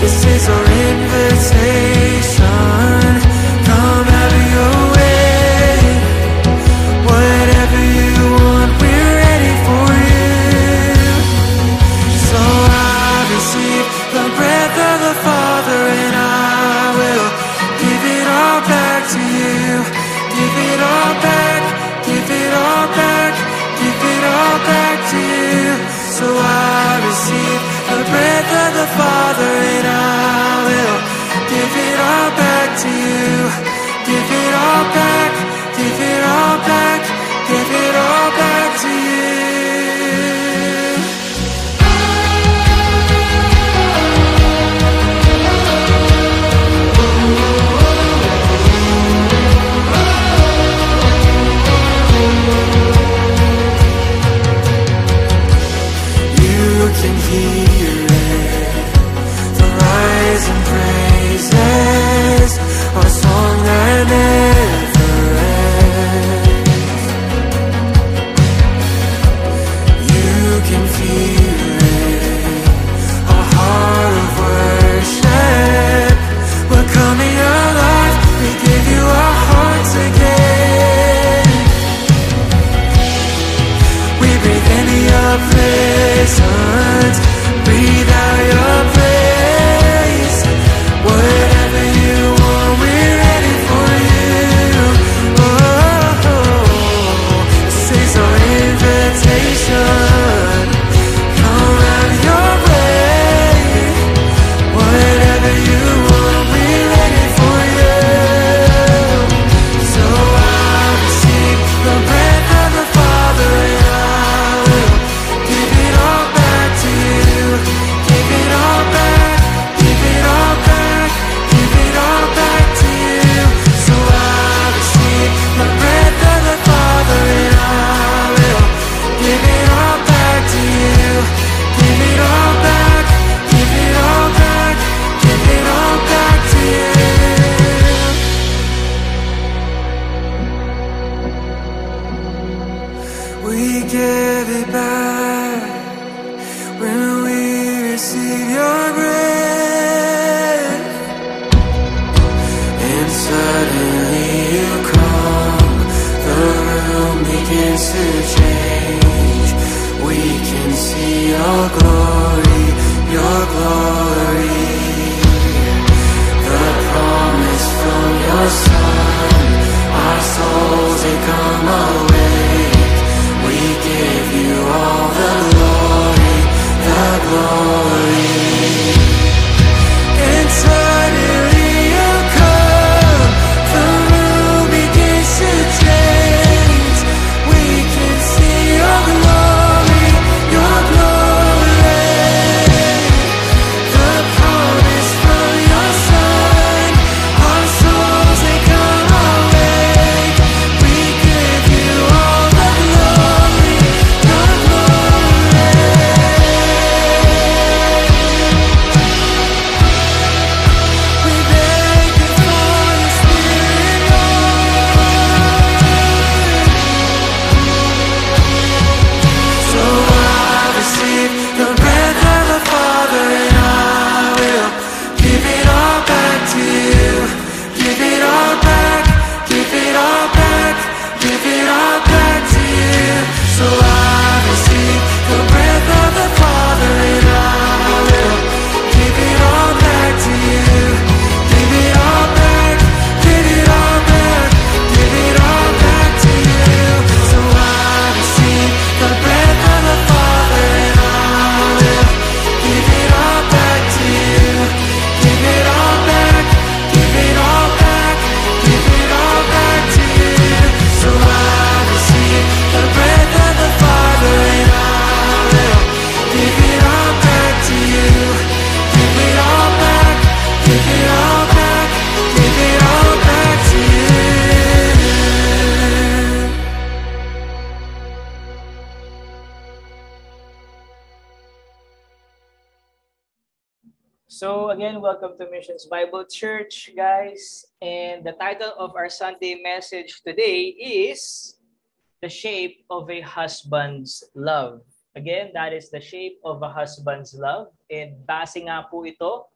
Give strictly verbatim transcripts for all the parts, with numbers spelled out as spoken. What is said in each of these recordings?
So again, welcome to Missions Bible Church, guys. And the title of our Sunday message today is The Shape of a Husband's Love. Again, that is the shape of a husband's love. And base nga po ito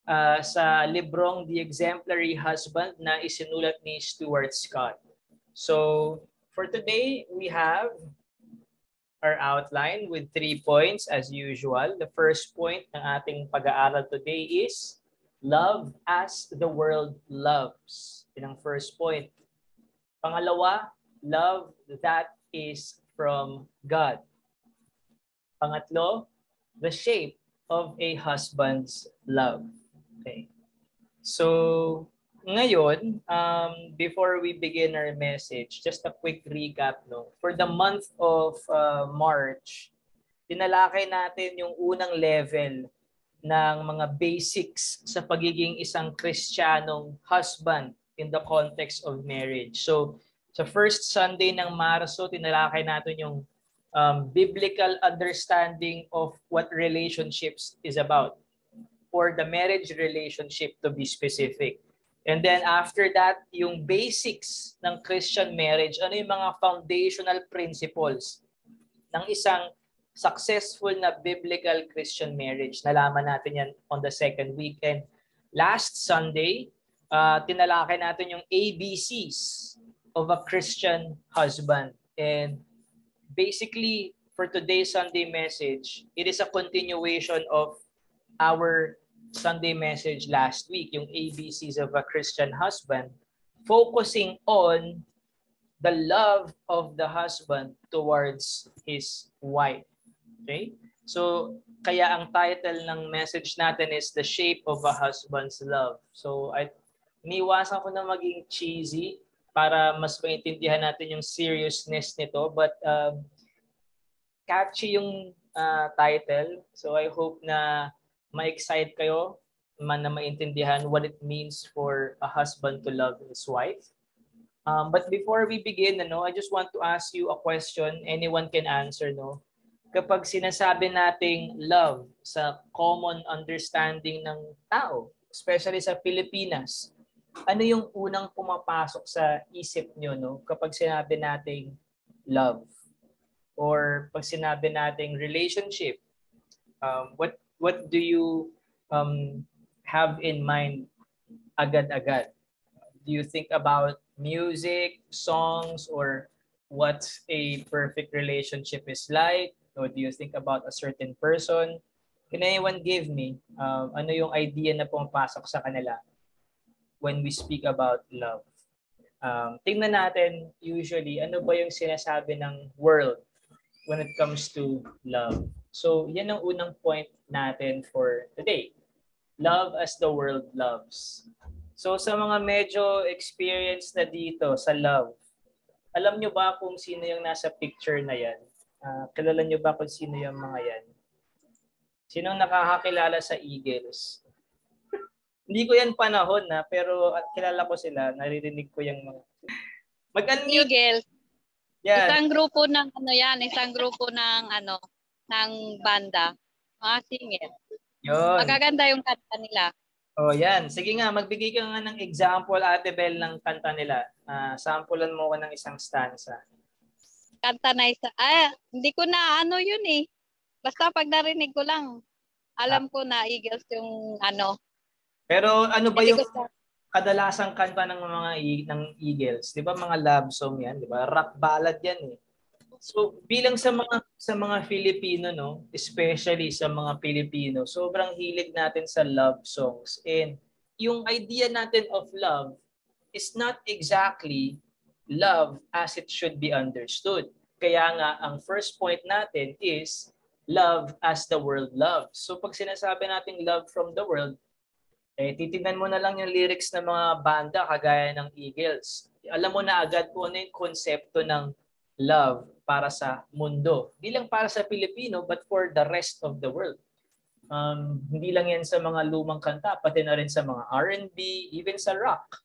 uh, sa librong The Exemplary Husband na isinulat ni Stuart Scott. So, for today, we have our outline with three points as usual. The first point ng ating pag-aaral today is love as the world loves. Yun ang first point. Pangalawa, love that is from God. Pangatlo, the shape of a husband's love. Okay. So, ngayon, um, before we begin our message, just a quick recap. No? For the month of uh, March, tinalakay natin yung unang level ng mga basics sa pagiging isang Kristiyanong husband in the context of marriage. So, sa first Sunday ng Marso, tinalakay natin yung um, biblical understanding of what relationships is about, or the marriage relationship to be specific. And then after that, yung basics ng Christian marriage, ano yung mga foundational principles ng isang successful na biblical Christian marriage. Nalaman natin yan on the second week. And last Sunday, uh, tinalakay natin yung A B Cs of a Christian husband. And basically, for today's Sunday message, it is a continuation of our Sunday message last week, yung A B Cs of a Christian husband, focusing on the love of the husband towards his wife. Okay? So, kaya ang title ng message natin is The Shape of a Husband's Love. So, I, iniwasan ko na maging cheesy para mas maintindihan natin yung seriousness nito. But, uh, catchy yung uh, title. So, I hope na ma-excite kayo man na maintindihan what it means for a husband to love his wife. Um, but before we begin, ano, I just want to ask you a question. Anyone can answer, no? Kapag sinasabi nating love sa common understanding ng tao, especially sa Pilipinas, ano yung unang pumapasok sa isip nyo, no? Kapag sinabi nating love or pag sinabi nating relationship, um, what what do you um, have in mind agad-agad? Do you think about music, songs, or what a perfect relationship is like? Or do you think about a certain person? Can anyone give me um, ano yung idea na pumapasok sa kanila when we speak about love? Um, tingnan natin usually ano ba yung sinasabi ng world when it comes to love. So, yan ang unang point natin for today. Love as the world loves. So, sa mga medyo experience na dito sa love, alam nyo ba kung sino yung nasa picture na yan? Uh, kilala nyo ba kung sino yung mga yan? Sinong nakakakilala sa Eagles? Hindi ko yan panahon na, pero kilala ko sila, naririnig ko yung mga... Mag-unmute! Eagles. Yan. Isang grupo ng ano yan, isang grupo ng ano, ng banda, mga singer. Yun. Magaganda yung kanta nila. Oh, yan. Sige nga, magbigay ka nga ng example, Ate Bel, ng kanta nila. Uh, sampulan mo ko ng isang stanza. Kanta na isa. Ah, hindi ko na ano yun eh. Basta pag narinig ko lang, alam ah. ko na Eagles yung ano. Pero ano ba Hindi yung ko... kadalasang kanta ng mga ng Eagles? 'Di ba mga love song 'yan, 'di ba? Rock ballad 'yan eh. So bilang sa mga sa mga Filipino, no, especially sa mga Pilipino, sobrang hilig natin sa love songs. And yung idea natin of love is not exactly love as it should be understood. Kaya nga ang first point natin is love as the world loves. So pag sinasabi nating love from the world, eh, titignan mo na lang yung lyrics ng mga banda kagaya ng Eagles. Alam mo na agad kung ano yung konsepto ng love para sa mundo. Hindi lang para sa Pilipino, but for the rest of the world. Um, hindi lang yan sa mga lumang kanta, pati na rin sa mga R and B, even sa rock.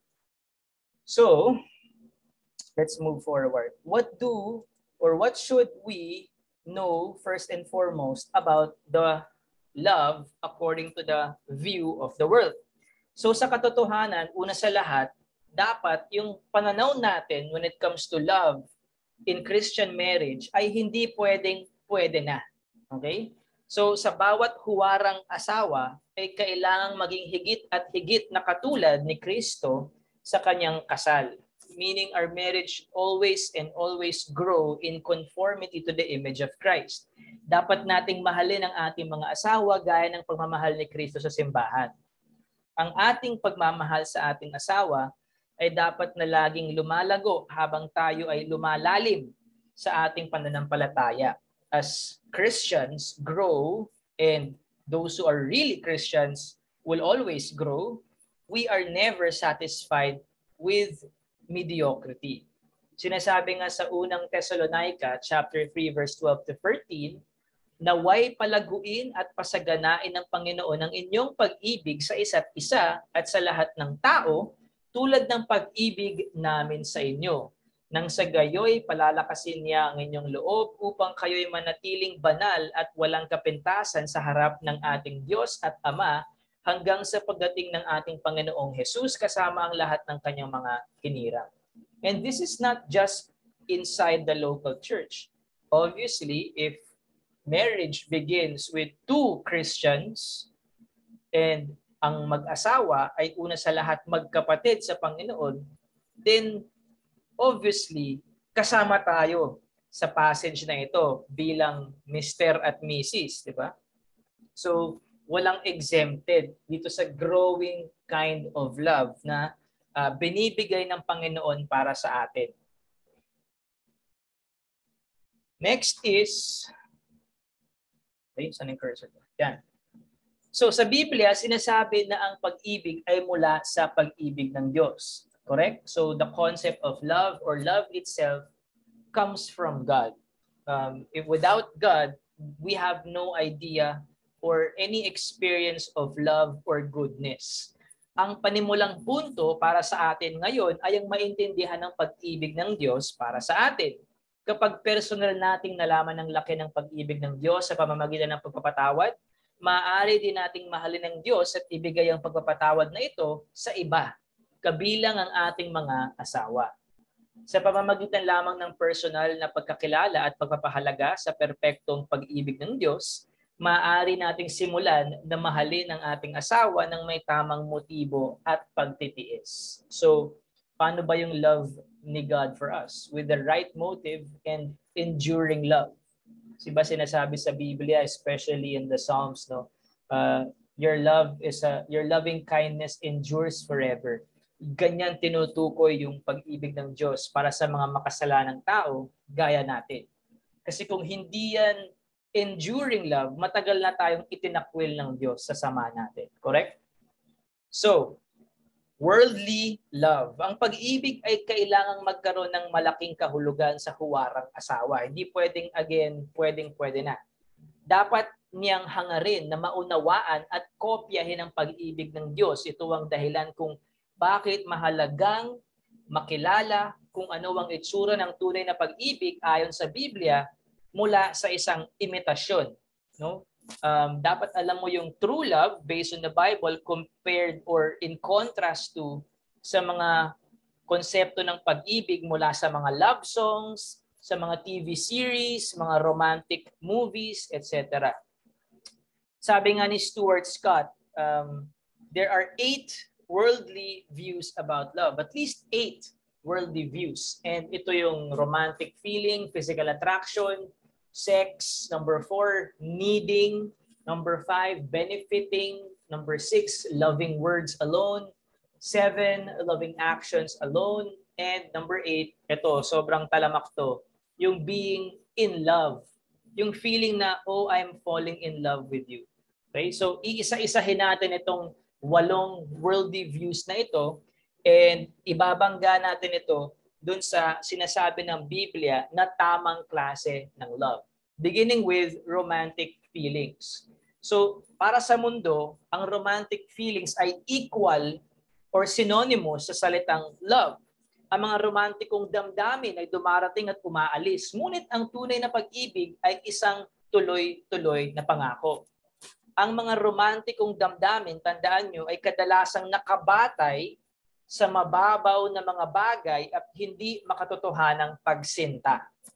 So, let's move forward. What do or what should we know first and foremost about the love according to the view of the world? So sa katotohanan, una sa lahat, dapat yung pananaw natin when it comes to love in Christian marriage ay hindi pwedeng pwede na. Okay? So sa bawat huwarang asawa ay kailangang maging higit at higit na katulad ni Kristo sa kanyang kasal. Meaning our marriage always and always grow in conformity to the image of Christ. Dapat nating mahalin ang ating mga asawa gaya ng pagmamahal ni Kristo sa simbahan. Ang ating pagmamahal sa ating asawa ay dapat na laging lumalago habang tayo ay lumalalim sa ating pananampalataya. As Christians grow, and those who are really Christians will always grow, we are never satisfied with mediocrity. Sinasabi nga sa unang Thessalonica, chapter three, verse twelve to thirteen, naway palaguin at pasaganain ng Panginoon ang inyong pag-ibig sa isa't isa at sa lahat ng tao, tulad ng pag-ibig namin sa inyo. Nang sa gayoy, palalakasin niya ang inyong loob upang kayo'y manatiling banal at walang kapintasan sa harap ng ating Diyos at Ama hanggang sa pagdating ng ating Panginoong Hesus kasama ang lahat ng kanyang mga hinirang. And this is not just inside the local church. Obviously, if marriage begins with two Christians and ang mag-asawa ay una sa lahat magkapatid sa Panginoon, then obviously, kasama tayo sa passage na ito bilang Mister at Missus, di ba? So, walang exempted dito sa growing kind of love na uh, binibigay ng Panginoon para sa atin. Next is, okay, saan yung cursor? Yan. So, sa Biblia, sinasabi na ang pag-ibig ay mula sa pag-ibig ng Diyos. Correct? So the concept of love or love itself comes from God. Um, if without God, we have no idea or any experience of love or goodness. Ang panimulang punto para sa atin ngayon ay ang maintindihan ng pag-ibig ng Diyos para sa atin. Kapag personal nating nalaman ang laki ng pag-ibig ng Diyos sa pamamagitan ng pagpapatawad, maaari din nating mahalin ng Diyos at ibigay ang pagpapatawad na ito sa iba, kabilang ang ating mga asawa. Sa pamamagitan lamang ng personal na pagkakilala at pagpapahalaga sa perpektong pag-ibig ng Diyos, maaari nating simulan na mahalin ang ating asawa ng may tamang motibo at pagtitiis. So, paano ba yung love ni God for us? With the right motive and enduring love. Diba sinasabi sa Biblia, especially in the Psalms, no? Uh, your love is a, your loving kindness endures forever. Ganyan tinutukoy yung pag-ibig ng Diyos para sa mga makasalanang tao gaya natin. Kasi kung hindi yan enduring love, matagal na tayong itinakwil ng Diyos sa sama natin. Correct? So, worldly love. Ang pag-ibig ay kailangang magkaroon ng malaking kahulugan sa huwarang asawa. Hindi pwedeng again, pwedeng pwede na. Dapat niyang hangarin na maunawaan at kopyahin ang pag-ibig ng Diyos. Ito ang dahilan kung bakit mahalagang makilala kung ano ang itsura ng tunay na pag-ibig ayon sa Biblia mula sa isang imitasyon. No? Um, dapat alam mo yung true love based on the Bible compared or in contrast to sa mga konsepto ng pag-ibig mula sa mga love songs, sa mga T V series, mga romantic movies, et cetera. Sabi nga ni Stuart Scott, um, there are eight worldly views about love, at least eight worldly views. And ito yung romantic feeling, physical attraction, sex, number four, needing, number five, benefiting, number six, loving words alone, seven, loving actions alone, and number eight, ito, sobrang talamak to, yung being in love, yung feeling na, oh, I'm falling in love with you. Okay? So, iisa-isahin natin itong walong worldly views na ito and ibabangga natin ito dun sa sinasabi ng Biblia na tamang klase ng love. Beginning with romantic feelings. So, para sa mundo, ang romantic feelings ay equal or synonymous sa salitang love. Ang mga romantikong damdamin ay dumarating at umaalis. Ngunit ang tunay na pag-ibig ay isang tuloy-tuloy na pangako. Ang mga romantikong damdamin, tandaan nyo, ay kadalasang nakabatay sa mababaw na mga bagay at hindi makatotohanang pagsinta.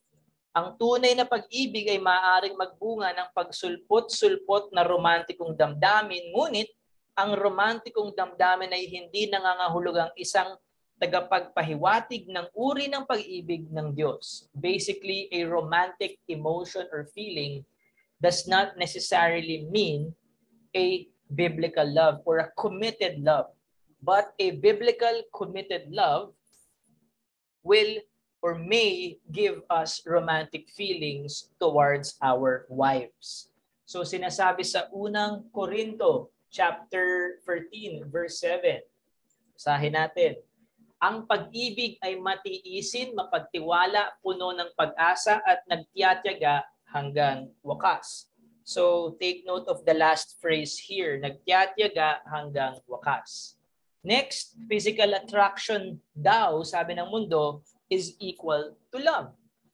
Ang tunay na pag-ibig ay maaaring magbunga ng pagsulpot-sulpot na romantikong damdamin, ngunit ang romantikong damdamin ay hindi nangangahulugang isang tagapagpahiwatig ng uri ng pag-ibig ng Diyos. Basically, a romantic emotion or feeling does not necessarily mean a biblical love or a committed love. But a biblical committed love will or may give us romantic feelings towards our wives. So sinasabi sa unang Korinto chapter thirteen verse seven. Basahin natin. Ang pag-ibig ay matiisin, mapagtiwala, puno ng pag-asa at nagtiyatiyaga hanggang wakas. So take note of the last phrase here, nagtiyatiyaga hanggang wakas. Next, physical attraction daw, sabi ng mundo, is equal to love.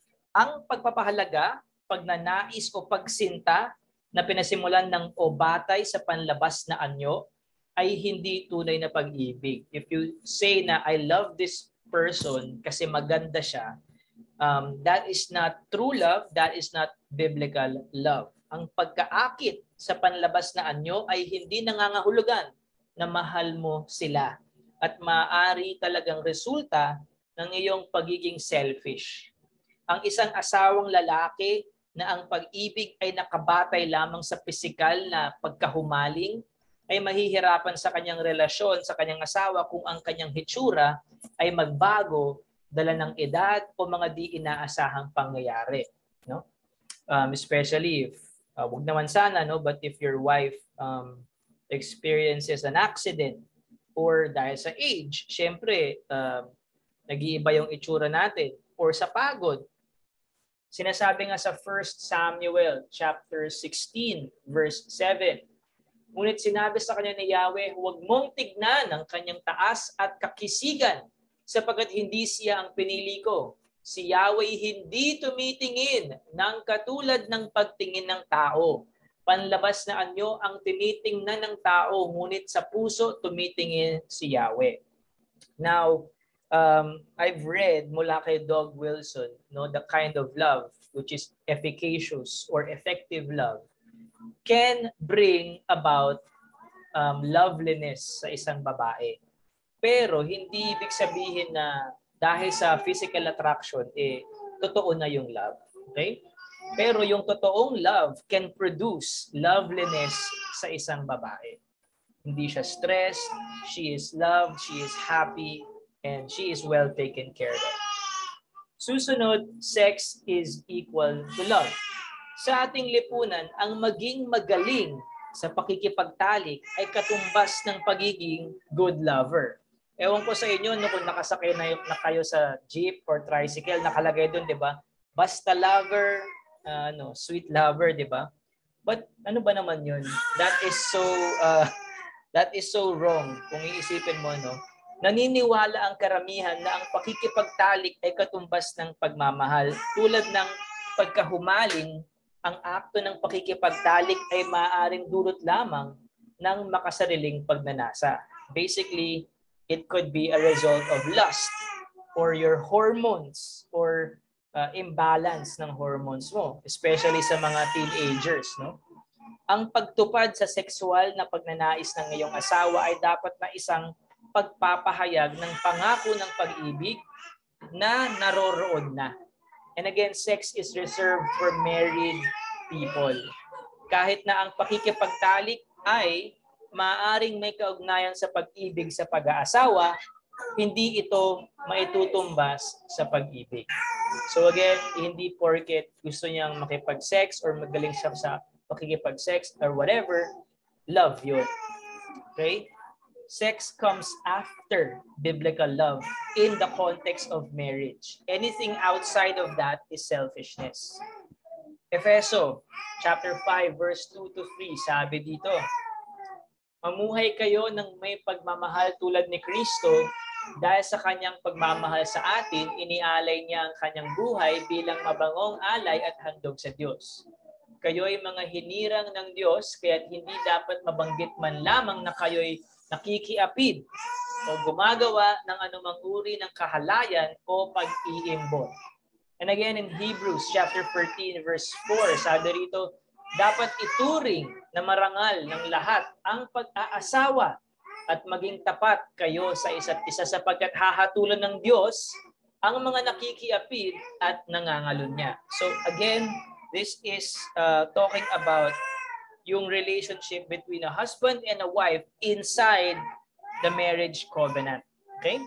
Ang pagpapahalaga, pagnanais o pagsinta na pinasimulan ng o batay sa panlabas na anyo ay hindi tunay na pag-ibig. If you say na I love this person kasi maganda siya, um, that is not true love, that is not biblical love. Ang pagkaakit sa panlabas na anyo ay hindi nangangahulugan na mahal mo sila at maaari talagang resulta ng iyong pagiging selfish. Ang isang asawang lalaki na ang pag-ibig ay nakabatay lamang sa pisikal na pagkahumaling ay mahihirapan sa kanyang relasyon sa kanyang asawa kung ang kanyang hitsura ay magbago dala ng edad o mga di inaasahang pangyayari, no? Um, especially if uh, wag naman sana, no, but if your wife um, experiences an accident or dahil sa age, syempre uh, nag-iiba yung itsura natin or sa pagod. Sinasabi nga sa First Samuel chapter sixteen verse seven. Ngunit sinabi sa kanya ni Yahweh, huwag mong tignan ang kanyang taas at kakisigan sapagkat hindi siya ang pinili ko. Si Yahweh hindi tumitingin ng katulad ng pagtingin ng tao. Panlabas na anyo ang tinitingnan ng tao, ngunit sa puso tumitingin si Yahweh. Now, um, I've read mula kay Doug Wilson, no, the kind of love which is efficacious or effective love can bring about um, loveliness sa isang babae. Pero hindi ibig sabihin na dahil sa physical attraction, eh, totoo na yung love. Okay? Pero yung totoong love can produce loveliness sa isang babae. Hindi siya stressed, she is loved, she is happy, and she is well taken care of. Susunod, sex is equal to love. Sa ating lipunan, ang maging magaling sa pakikipagtalik ay katumbas ng pagiging good lover. Ewan ko sa inyo, no, kung nakasakay na, na kayo sa jeep or tricycle, nakalagay doon, di ba? Basta lover, uh, no, sweet lover, di ba? But ano ba naman yun? That is so, uh, that is so wrong kung iisipin mo, no? Naniniwala ang karamihan na ang pakikipagtalik ay katumbas ng pagmamahal. Tulad ng pagkahumaling, ang akto ng pakikipagtalik ay maaaring dulot lamang ng makasariling pagnanasa. Basically, it could be a result of lust or your hormones or uh, imbalance ng hormones mo, especially sa mga teenagers, no? Ang pagtupad sa sexual na pagnanais ng iyong asawa ay dapat na isang pagpapahayag ng pangako ng pag-ibig na naroroon na. And again, sex is reserved for married people. Kahit na ang pakikipagtalik ay maaaring may kaugnayan sa pag-ibig sa pag-aasawa, hindi ito maitutumbas sa pag-ibig. So again, hindi porket gusto niyang makipag-sex or magaling siya sa pakikipag-sex or whatever, love yun. Okay? Sex comes after biblical love in the context of marriage. Anything outside of that is selfishness. Efeso chapter five verse two to three, sabi dito, mamuhay kayo ng may pagmamahal tulad ni Kristo dahil sa kanyang pagmamahal sa atin, inialay niya ang kanyang buhay bilang mabangong alay at handog sa Diyos. Kayo ay mga hinirang ng Diyos, kaya't hindi dapat mabanggit man lamang na kayo'y nakikiapid o gumagawa ng anumang uri ng kahalayan o pag-iimbot. And again, in Hebrews chapter thirteen, verse four, sabi rito, dapat ituring na marangal ng lahat ang pag-aasawa at maging tapat kayo sa isa't isa sapagkat hahatulan ng Diyos ang mga nakikiapid at nangangalunya. So again, this is uh, talking about yung relationship between a husband and a wife inside the marriage covenant. Okay?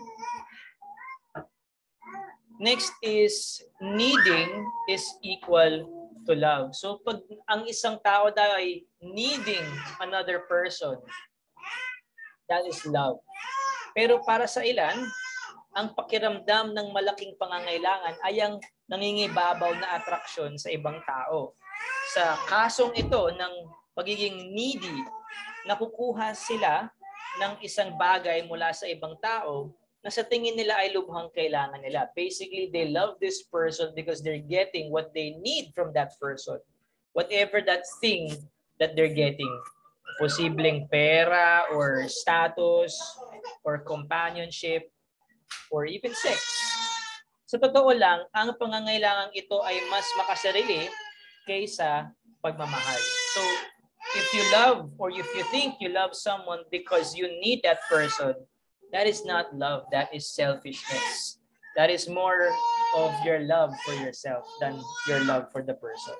Next is needing is equal to love. So pag ang isang tao daw ay needing another person, that is love. Pero para sa ilan, ang pakiramdam ng malaking pangangailangan ay ang nangingibabaw na atraksyon sa ibang tao. Sa kasong ito ng pagiging needy, nakukuha sila ng isang bagay mula sa ibang tao na sa tingin nila ay lubhang kailangan nila. Basically, they love this person because they're getting what they need from that person. Whatever that thing that they're getting. Posibleng pera or status or companionship or even sex. Sa totoo lang, ang pangangailangan ito ay mas makasarili kaysa pagmamahal. So, if you love or if you think you love someone because you need that person, that is not love. That is selfishness. That is more of your love for yourself than your love for the person.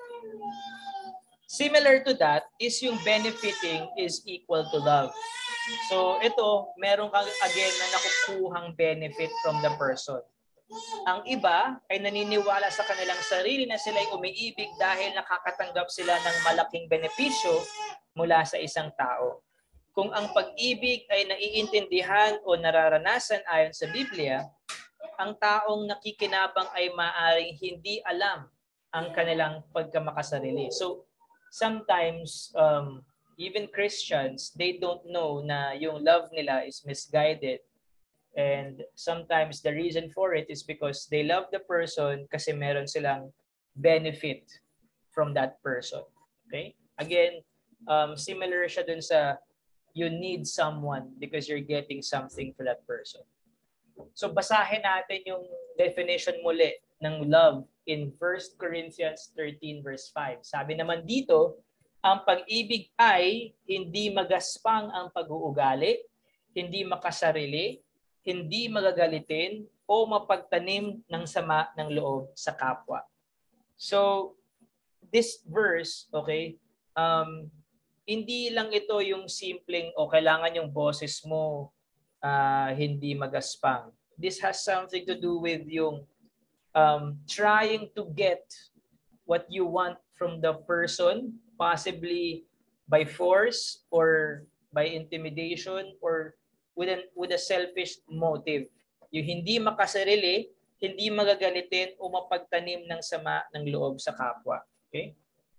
Similar to that is yung benefiting is equal to love. So ito, meron kang again na nakukuhang benefit from the person. Ang iba ay naniniwala sa kanilang sarili na sila'y umiibig dahil nakakatanggap sila ng malaking benepisyo mula sa isang tao. Kung ang pag-ibig ay naiintindihan o nararanasan ayon sa Biblia, ang taong nakikinabang ay maaaring hindi alam ang kanilang pagkamakasarili. So, sometimes, um, even Christians, they don't know na yung love nila is misguided. And sometimes the reason for it is because they love the person kasi meron silang benefit from that person. Okay? Again, um, similar siya dun sa you need someone because you're getting something for that person. So basahin natin yung definition muli ng love in First Corinthians thirteen verse five. Sabi naman dito, ang pag-ibig ay hindi magaspang ang pag-uugali, hindi makasarili, hindi magagalitin, o mapagtanim ng sama ng loob sa kapwa. So this verse, okay, um, hindi lang ito yung simpleng o kailangan yung boses mo uh, hindi magaspang. This has something to do with yung um, trying to get what you want from the person, possibly by force or by intimidation or with, an, with a selfish motive. Yung hindi makasarili, hindi magagalitin o mapagtanim ng sama ng loob sa kapwa. Okay?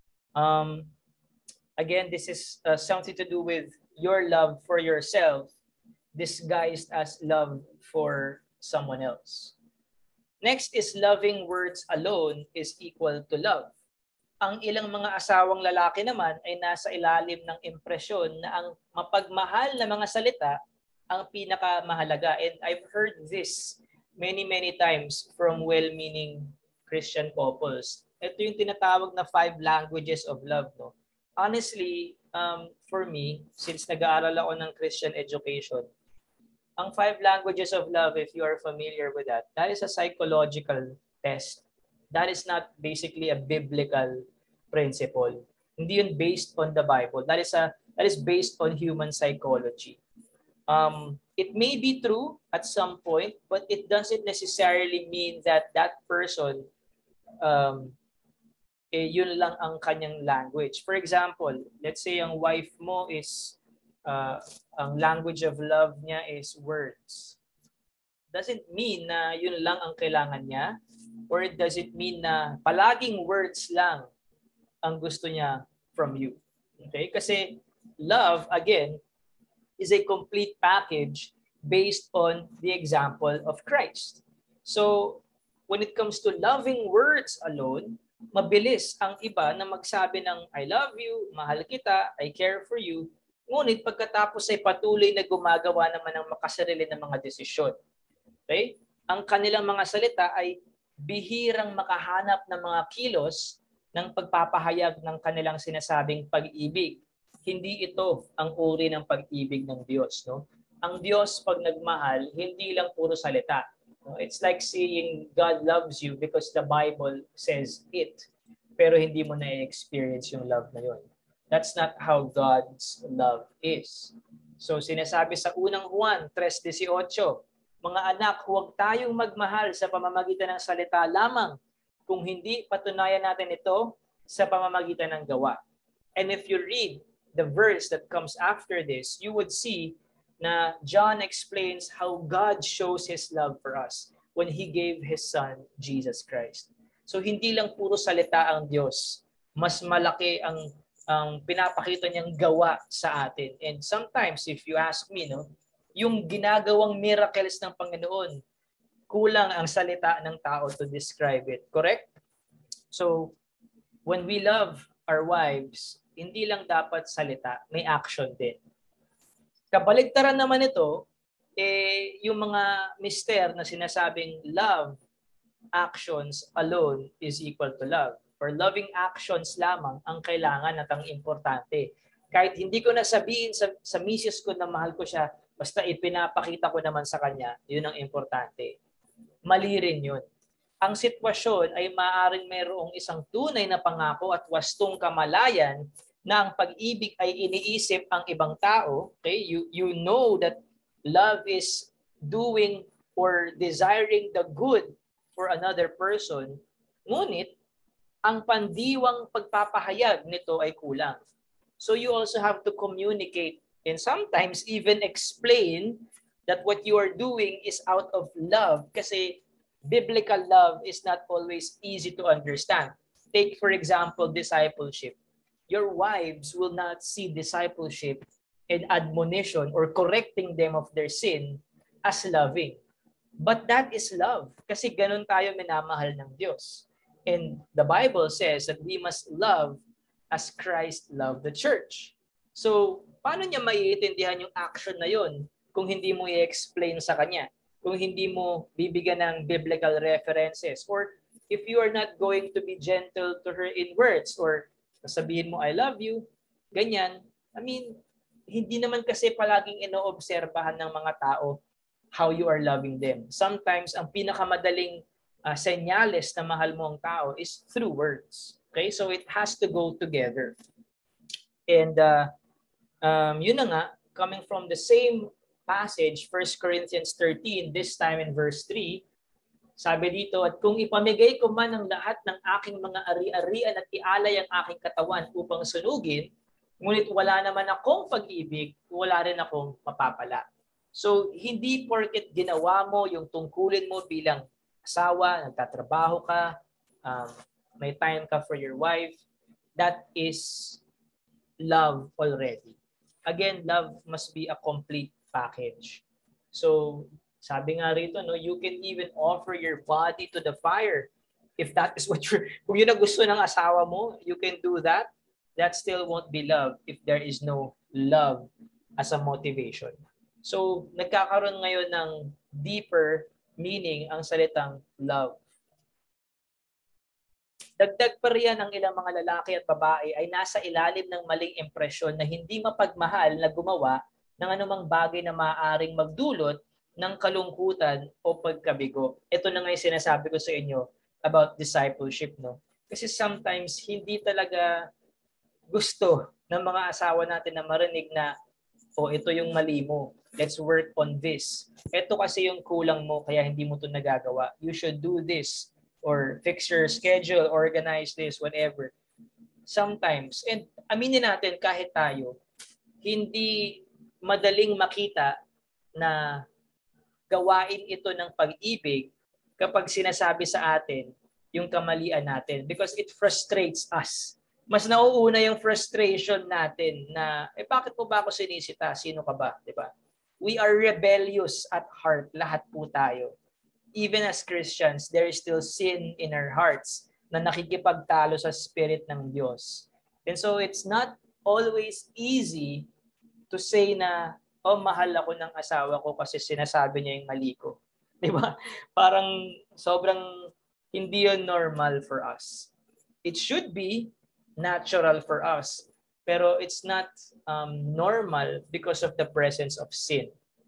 Um, Again, this is uh, something to do with your love for yourself disguised as love for someone else. Next is loving words alone is equal to love. Ang ilang mga asawang lalaki naman ay nasa ilalim ng impresyon na ang mapagmahal na mga salita ang pinakamahalaga. And I've heard this many, many times from well-meaning Christian couples. Ito yung tinatawag na five languages of love, no? Honestly, um, for me, since nag-aaral ako ng Christian education, ang five languages of love, if you are familiar with that, that is a psychological test. That is not basically a biblical principle. Hindi yun based on the Bible. That is a that is based on human psychology. Um, it may be true at some point, but it doesn't necessarily mean that that person um, eh, yun lang ang kanyang language. For example, let's say ang wife mo is, uh, ang language of love niya is words. Doesn't mean na yun lang ang kailangan niya, or it doesn't mean na palaging words lang ang gusto niya from you. Okay? Kasi love, again, is a complete package based on the example of Christ. So, when it comes to loving words alone, mabilis ang iba na magsabi ng I love you, mahal kita, I care for you. Ngunit pagkatapos ay patuloy na gumagawa naman ng makasarili ng mga desisyon. Okay? Ang kanilang mga salita ay bihirang makahanap ng mga kilos ng pagpapahayag ng kanilang sinasabing pag-ibig. Hindi ito ang uri ng pag-ibig ng Diyos, no? Ang Diyos pag nagmahal, hindi lang puro salita. No? It's like saying God loves you because the Bible says it. Pero hindi mo na-experience yung love na yun. That's not how God's love is. So sinasabi sa unang Juan three eighteen, mga anak, huwag tayong magmahal sa pamamagitan ng salita lamang kung hindi patunayan natin ito sa pamamagitan ng gawa. And if you read the verse that comes after this, you would see na John explains how God shows His love for us when He gave His Son, Jesus Christ. So hindi lang puro salita ang Diyos. Mas malaki ang ang pinapakita niyang gawa sa atin. And sometimes, if you ask me, no, yung ginagawang miracles ng Panginoon, kulang ang salita ng tao to describe it. Correct? So, when we love our wives, hindi lang dapat salita, may action din. Kabaligtaran naman ito, eh, yung mga mister na sinasabing love, actions alone is equal to love. Or loving actions lamang ang kailangan at ang importante. Kahit hindi ko na sabihin sa, sa misis ko na mahal ko siya, basta ipinapakita ko naman sa kanya, yun ang importante. Mali rin yun. Ang sitwasyon ay maaaring mayroong isang tunay na pangako at wastong kamalayan na ang pag-ibig ay iniisip ang ibang tao. Okay? You, you know that love is doing or desiring the good for another person. Ngunit, ang pandiwang pagpapahayag nito ay kulang. So you also have to communicate and sometimes even explain that what you are doing is out of love kasi biblical love is not always easy to understand. Take for example, discipleship. Your wives will not see discipleship and admonition or correcting them of their sin as loving. But that is love kasi ganun tayo minamahal ng Diyos. And the Bible says that we must love as Christ loved the church. So, paano niya maiintindihan yung action na yun kung hindi mo i-explain sa kanya? Kung hindi mo bibigyan ng biblical references? Or if you are not going to be gentle to her in words or sabihin mo, I love you, ganyan. I mean, hindi naman kasi palaging inoobserbahan ng mga tao how you are loving them. Sometimes, ang pinakamadaling Uh, senyales na mahal mo ang tao is through words. Okay? So it has to go together. And uh, um, yun na nga, coming from the same passage, First Corinthians thirteen, this time in verse three, sabi dito, at kung ipamigay ko man ang lahat ng aking mga ari-arian at ialay ang aking katawan upang sunugin, ngunit wala naman akong pag-ibig, wala rin akong mapapala. So hindi porket ginawa mo yung tungkulin mo bilang asawa, nagtatrabaho ka, um, may time ka for your wife, that is love already. Again, love must be a complete package. So, sabi nga rito, no, you can even offer your body to the fire. If that is what you're, kung yun ang gusto ng asawa mo, you can do that. That still won't be love if there is no love as a motivation. So, nagkakaroon ngayon ng deeper meaning ang salitang love. Dagdag pa riyan ang ilang mga lalaki at babae ay nasa ilalim ng maling impresyon na hindi mapagmahal na gumawa ng anumang bagay na maaaring magdulot ng kalungkutan o pagkabigo. Ito na nga yung sinasabi ko sa inyo about discipleship, no? Kasi sometimes hindi talaga gusto ng mga asawa natin na marinig na, oh, ito yung mali mo. Let's work on this. Ito kasi yung kulang mo kaya hindi mo ito nagagawa. You should do this or fix your schedule, organize this, whatever. Sometimes, and aminin natin kahit tayo, hindi madaling makita na gawain ito ng pag-ibig kapag sinasabi sa atin yung kamalian natin because it frustrates us. Mas nauuna yung frustration natin na, eh bakit po ba ako sinisita? Sino ka ba? Diba? We are rebellious at heart. Lahat po tayo. Even as Christians, there is still sin in our hearts na nakikipagtalo sa Spirit ng Diyos. And so it's not always easy to say na, oh, mahal ako ng asawa ko kasi sinasabi niya yung mali ko. Diba? Parang sobrang Hindi yun normal for us. It should be natural for us, pero it's not um, normal because of the presence of sin.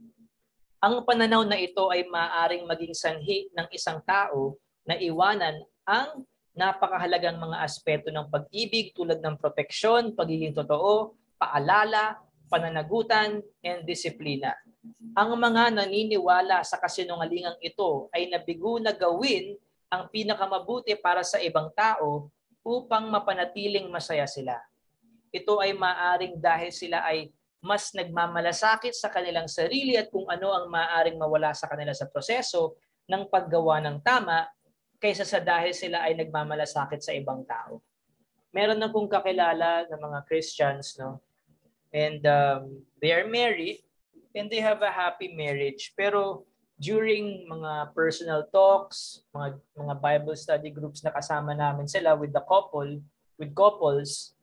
Ang pananaw na ito ay maaaring maging sanhi ng isang tao na iwanan ang napakahalagang mga aspeto ng pag-ibig tulad ng proteksyon, pagiging totoo, paalala, pananagutan, and disiplina. Ang mga naniniwala sa kasinungalingang ito ay nabigo na gawin ang pinakamabuti para sa ibang tao upang mapanatiling masaya sila. Ito ay maaring dahil sila ay mas nagmamalasakit sa kanilang sarili at kung ano ang maaring mawala sa kanila sa proseso ng paggawa ng tama kaysa sa dahil sila ay nagmamalasakit sa ibang tao. Meron na kong kakilala ng mga Christians, no? And um, they are married and they have a happy marriage. Pero during mga personal talks, mga mga Bible study groups na kasama namin sila with the couple, with couples,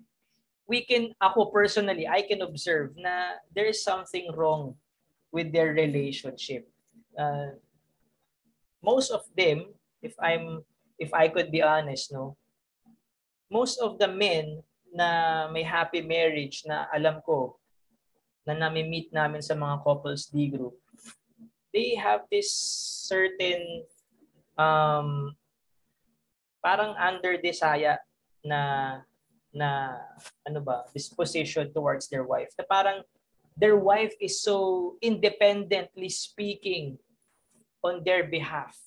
we can, ako personally, I can observe na there is something wrong with their relationship. Uh, most of them, if I'm, if I could be honest, no, most of the men na may happy marriage na alam ko, na nami-meet namin sa mga couples D group, they have this certain um, parang under desire na na ano ba, disposition towards their wife. Na parang their wife is so independently speaking on their behalf.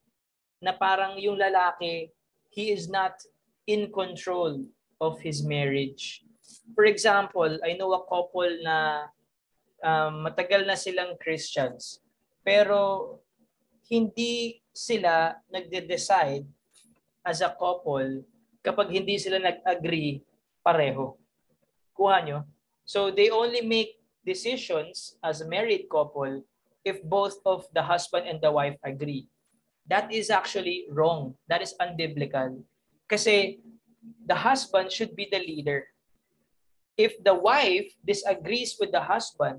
Na parang yung lalaki, he is not in control of his marriage. For example, I know a couple na um, matagal na silang Christians, pero hindi sila nagde-decide as a couple kapag hindi sila nag-agree pareho. Kuha nyo? So they only make decisions as a married couple if both of the husband and the wife agree. That is actually wrong. That is unbiblical. Kasi the husband should be the leader. If the wife disagrees with the husband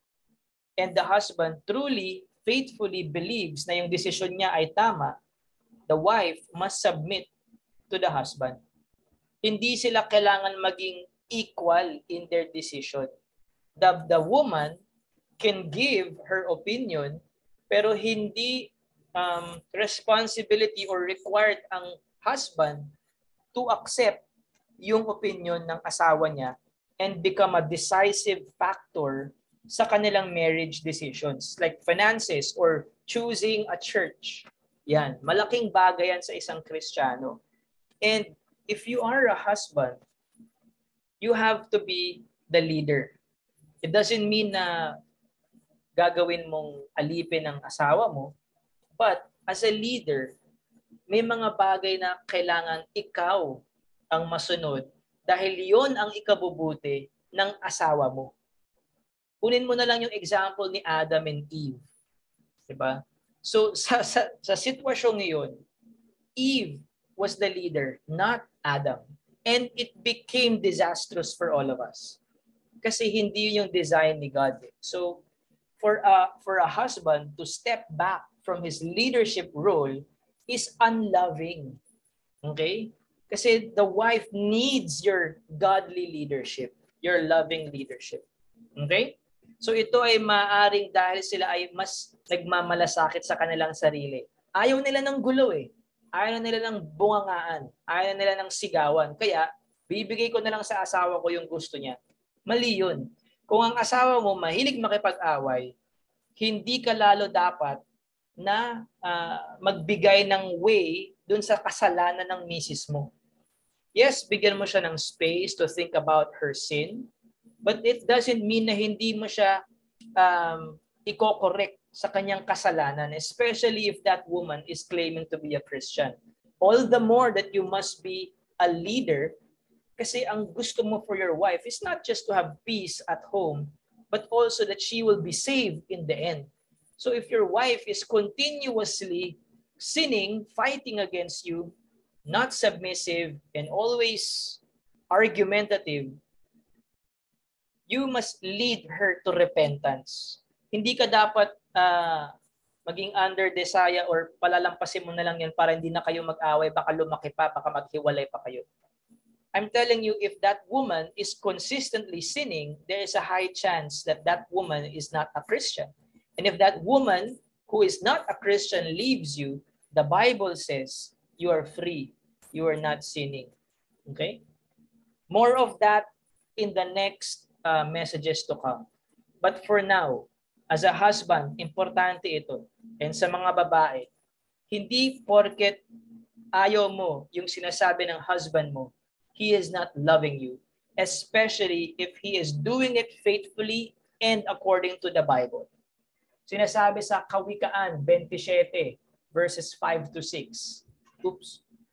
and the husband truly, faithfully believes na yung desisyon niya ay tama, the wife must submit to the husband. Hindi sila kailangan maging equal in their decision. The, the woman can give her opinion, pero hindi um, responsibility or required ang husband to accept yung opinion ng asawa niya and become a decisive factor sa kanilang marriage decisions like finances or choosing a church. Yan, malaking bagay yan sa isang Kristiyano. And if you are a husband, you have to be the leader. It doesn't mean na gagawin mong alipin ang asawa mo, but as a leader, may mga bagay na kailangan ikaw ang masunod dahil yon ang ikabubuti ng asawa mo. Kunin mo na lang yung example ni Adam and Eve. Diba? So sa, sa, sa sitwasyong ngayon, Eve was the leader, not Adam. And it became disastrous for all of us. Kasi hindi yung design ni God. So for a, for a husband to step back from his leadership role is unloving. Okay? Kasi the wife needs your godly leadership, your loving leadership. Okay? So ito ay maaring dahil sila ay mas nagmamalasakit sa kanilang sarili. Ayaw nila ng gulo eh. Ayaw nila ng bungangaan. Ayaw nila ng sigawan. Kaya, bibigay ko na lang sa asawa ko yung gusto niya. Mali yun. Kung ang asawa mo mahilig makipag-away, hindi ka lalo dapat na uh, magbigay ng way dun sa kasalanan ng misis mo. Yes, bigyan mo siya ng space to think about her sin, but it doesn't mean na hindi mo siya um, i-correct sa kanyang kasalanan, especially if that woman is claiming to be a Christian. All the more that you must be a leader kasi ang gusto mo for your wife is not just to have peace at home, but also that she will be saved in the end. So if your wife is continuously sinning, fighting against you, not submissive, and always argumentative, you must lead her to repentance. Hindi ka dapat uh, maging under desire or palalampasin mo na lang yan para hindi na kayo mag-away, baka lumaki pa, baka maghiwalay pa kayo. I'm telling you, if that woman is consistently sinning, there is a high chance that that woman is not a Christian. And if that woman who is not a Christian leaves you, the Bible says you are free. You are not sinning. Okay? More of that in the next uh, messages to come. But for now, as a husband, importante ito. And sa mga babae, hindi porket ayaw mo yung sinasabi ng husband mo, he is not loving you. Especially if he is doing it faithfully and according to the Bible. Sinasabi sa Kawikaan twenty-seven, verses five to six. Oops.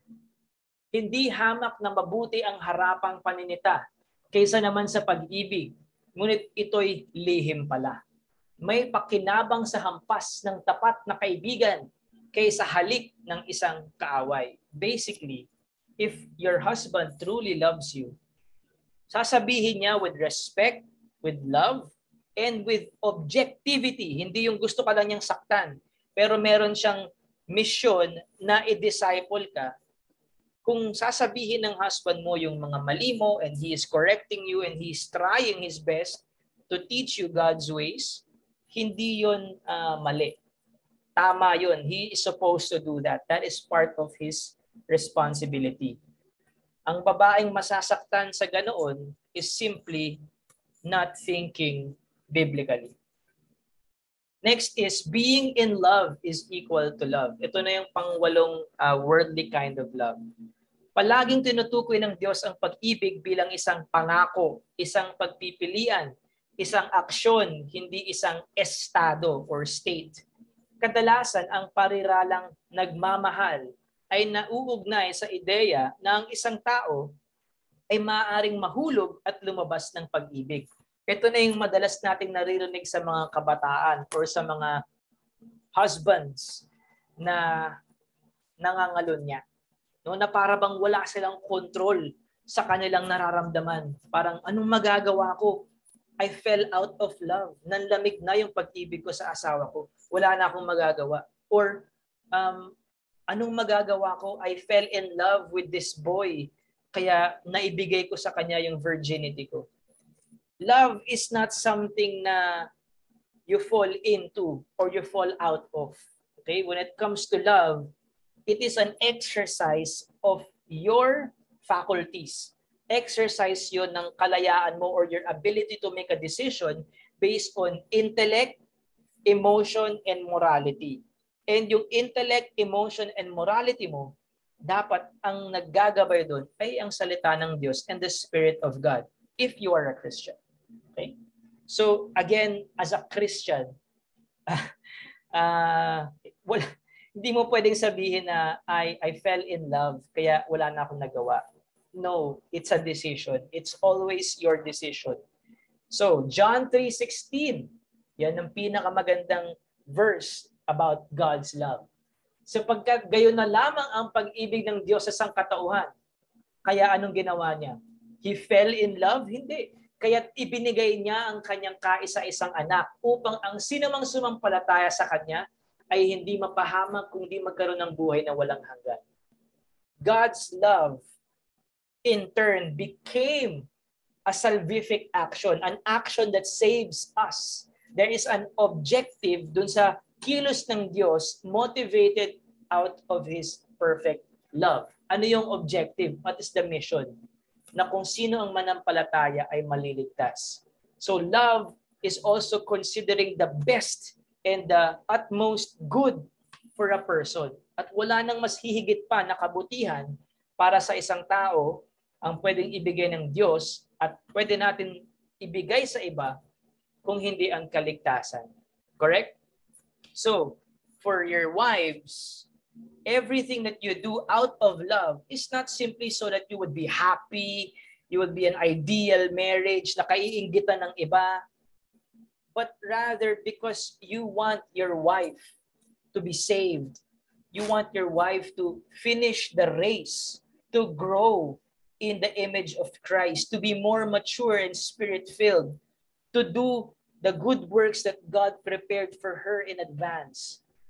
Hindi hamak na mabuti ang harapang paninita kaysa naman sa pag-ibig, ngunit ito'y lihim pala. May pakinabang sa hampas ng tapat na kaibigan kaysa halik ng isang kaaway. Basically, if your husband truly loves you, sasabihin niya with respect, with love, and with objectivity. Hindi yung gusto ka lang niyang saktan, pero meron siyang mission na i-disciple ka. Kung sasabihin ng husband mo yung mga mali mo and he is correcting you and he is trying his best to teach you God's ways, hindi yun uh, mali. Tama yun. He is supposed to do that. That is part of his responsibility. Ang babaeng masasaktan sa ganoon is simply not thinking biblically. Next is being in love is equal to love. Ito na yung pangwalong uh, worldly kind of love. Palaging tinutukoy ng Diyos ang pag-ibig bilang isang pangako, isang pagpipilian, isang aksyon, hindi isang estado or state. Kadalasan, ang pariralang nagmamahal ay nauugnay sa ideya na ang isang tao ay maaaring mahulog at lumabas ng pag-ibig. Ito na yung madalas nating naririnig sa mga kabataan or sa mga husbands na nangangalunya. No, na para bang wala silang control sa kanilang nararamdaman. Parang anong magagawa ko? I fell out of love. Nanlamig na yung pag-ibig ko sa asawa ko. Wala na akong magagawa. Or um, anong magagawa ko? I fell in love with this boy. Kaya naibigay ko sa kanya yung virginity ko. Love is not something na you fall into or you fall out of. Okay? When it comes to love, it is an exercise of your faculties. Exercise yun ng kalayaan mo or your ability to make a decision based on intellect, emotion, and morality. And yung intellect, emotion, and morality mo, dapat ang naggagabay doon ay ang salita ng Diyos and the Spirit of God if you are a Christian. Okay? So again, as a Christian, uh, well, hindi mo pwedeng sabihin na I, I fell in love kaya wala na akong nagawa. No, it's a decision. It's always your decision. So, John three sixteen, yan ang pinakamagandang verse about God's love. Sapagkat gayon na lamang ang pag-ibig ng Diyos sa sangkatauhan. Kaya anong ginawa niya? He fell in love? Hindi. Kaya ibinigay niya ang kanyang kaisa-isang anak upang ang sinumang sumampalataya sa kanya ay hindi mapahamak kundi magkaroon ng buhay na walang hanggan. God's love in turn became a salvific action, an action that saves us. There is an objective dun sa kilos ng Diyos motivated out of His perfect love. Ano yung objective? What is the mission? Na kung sino ang manampalataya ay maliligtas. So love is also considering the best and the utmost good for a person. At wala nang mas hihigit pa na kabutihan para sa isang tao ang pwedeng ibigay ng Diyos at pwede natin ibigay sa iba kung hindi ang kaligtasan. Correct? So, for your wives, everything that you do out of love is not simply so that you would be happy, you would be an ideal marriage na kaiinggitan ng iba, but rather because you want your wife to be saved. You want your wife to finish the race, to grow in the image of Christ, to be more mature and spirit-filled, to do the good works that God prepared for her in advance.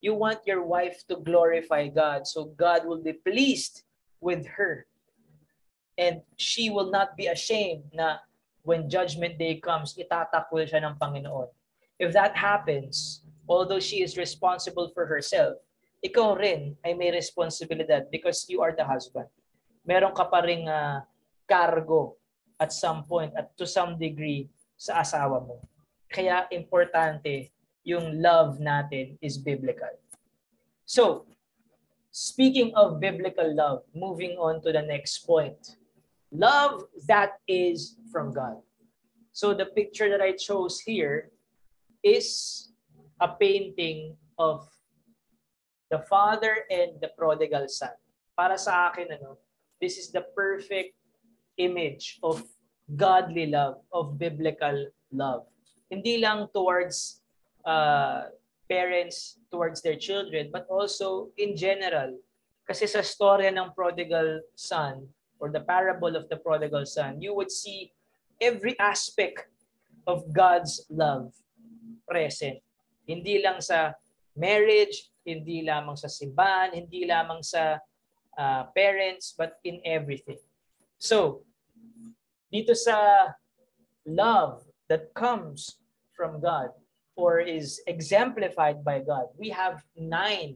You want your wife to glorify God, so God will be pleased with her. And she will not be ashamed na when judgment day comes, itatakwil siya ng Panginoon. If that happens, although she is responsible for herself, ikaw rin ay may responsibilidad because you are the husband. Meron ka pa ring uh, cargo at some point, at to some degree, sa asawa mo. Kaya importante yung love natin is biblical. So, speaking of biblical love, moving on to the next point. Love that is from God. So the picture that I chose here is a painting of the father and the prodigal son. Para sa akin, ano, this is the perfect image of godly love, of biblical love. Hindi lang towards uh, parents, towards their children, but also in general. Kasi sa storya ng prodigal son, or the parable of the prodigal son, you would see every aspect of God's love present. Hindi lang sa marriage, hindi lamang sa simbahan, hindi lamang sa uh, parents, but in everything. So, dito sa love that comes from God or is exemplified by God, we have nine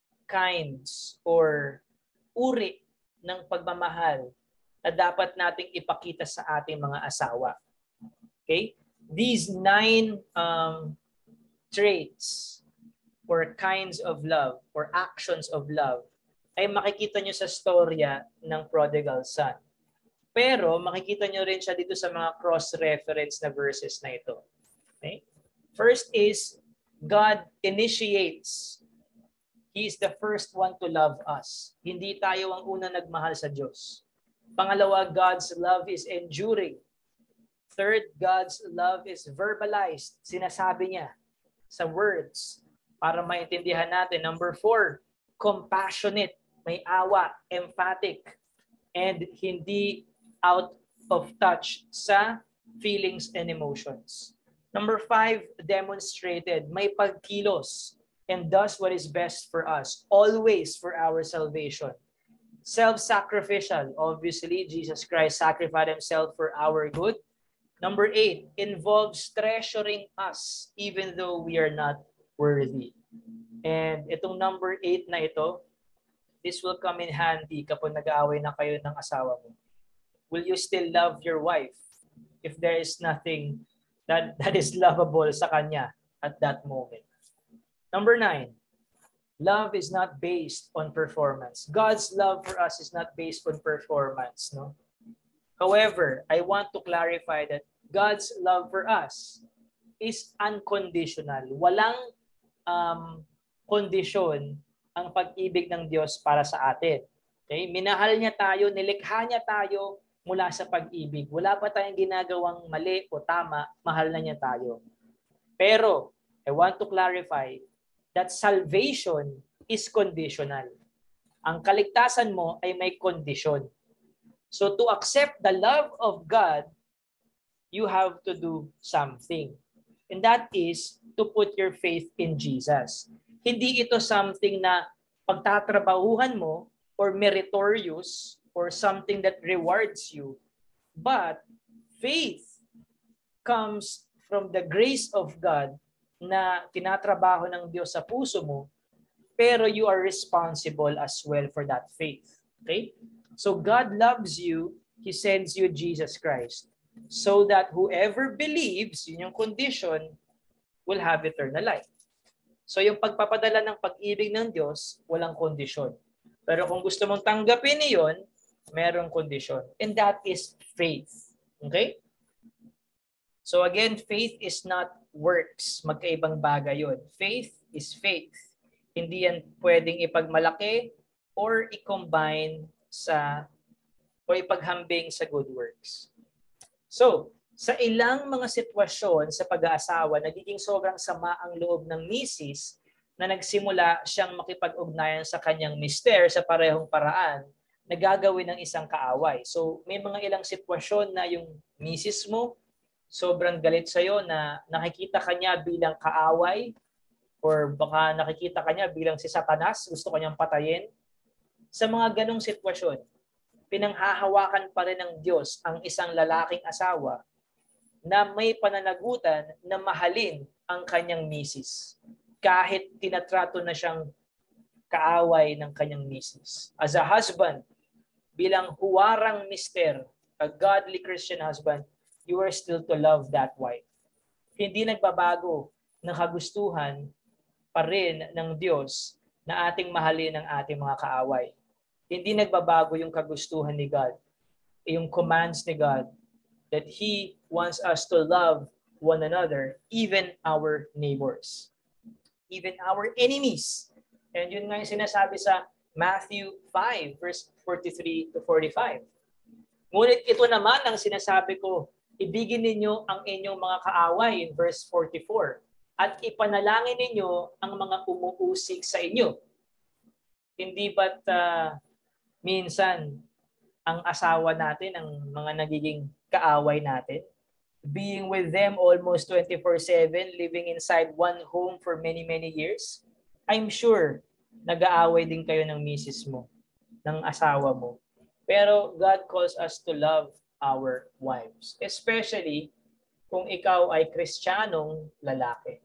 kinds or uri ng pagmamahal na dapat nating ipakita sa ating mga asawa. Okay? These nine um, traits or kinds of love or actions of love ay makikita nyo sa storya ng prodigal son. Pero makikita nyo rin siya dito sa mga cross-reference na verses na ito. Okay? First is, God initiates. He is the first one to love us. Hindi tayo ang unang nagmahal sa Diyos. Pangalawa, God's love is enduring. Third, God's love is verbalized. Sinasabi niya sa words para maintindihan natin. Number four, compassionate. May awa, emphatic, and hindi out of touch sa feelings and emotions. Number five, demonstrated. May pagkilos and does what is best for us, always for our salvation. Self-sacrificial. Obviously, Jesus Christ sacrificed himself for our good. Number eight, involves treasuring us even though we are not worthy. And itong number eight na ito, this will come in handy kapag nag-aaway na kayo ng asawa mo. Will you still love your wife if there is nothing that, that is lovable sa kanya at that moment? Number nine, love is not based on performance. God's love for us is not based on performance. No. However, I want to clarify that God's love for us is unconditional. Walang um, kondisyon ang pag-ibig ng Diyos para sa atin. Okay? Minahal niya tayo, nilikha niya tayo mula sa pag-ibig. Wala pa tayong ginagawang mali o tama, mahal na niya tayo. Pero, I want to clarify that salvation is conditional. Ang kaligtasan mo ay may kondisyon. So to accept the love of God, you have to do something. And that is to put your faith in Jesus. Hindi ito something na pagtatrabahuhan mo or meritorious or something that rewards you. But faith comes from the grace of God na tinatrabaho ng Diyos sa puso mo, pero you are responsible as well for that faith. Okay? So God loves you, He sends you Jesus Christ, so that whoever believes, yun yung condition, will have eternal life. So yung pagpapadala ng pag-ibig ng Diyos, walang kondisyon. Pero kung gusto mong tanggapin niyon, merong kondisyon. And that is faith. Okay? So again, faith is not works. Magkaibang bagay yun. Faith is faith. Hindi yan pwedeng ipagmalaki or i-combine sa o ipaghambing sa good works. So, sa ilang mga sitwasyon sa pag-aasawa, nagiging sobrang sama ang loob ng misis na nagsimula siyang makipag-ugnayan sa kanyang mister sa parehong paraan na gagawin ng isang kaaway. So, may mga ilang sitwasyon na yung misis mo sobrang galit sa'yo na nakikita kanya bilang kaaway or baka nakikita ka niya bilang si Satanas, gusto kanyang patayin. Sa mga ganong sitwasyon, pinanghahawakan pa rin ng Diyos ang isang lalaking asawa na may pananagutan na mahalin ang kanyang misis kahit tinatrato na siyang kaaway ng kanyang misis. As a husband, bilang huwarang mister, a godly Christian husband, you are still to love that wife. Hindi nagbabago ng kagustuhan pa rin ng Diyos na ating mahalin ang ating mga kaaway. Hindi nagbabago yung kagustuhan ni God, yung commands ni God, that He wants us to love one another, even our neighbors, even our enemies. And yun nga yung sinasabi sa Matthew five, verse forty-three to forty-five. Ngunit ito naman ang sinasabi ko, ibigin ninyo ang inyong mga kaaway in verse forty-four, at ipanalangin ninyo ang mga umuusig sa inyo. Hindi ba't uh, minsan ang asawa natin, ang mga nagiging kaaway natin, being with them almost twenty-four seven, living inside one home for many, many years? I'm sure nag-aaway din kayo ng misis mo, ng asawa mo. Pero God calls us to love our wives, especially kung ikaw ay Kristiyanong lalaki.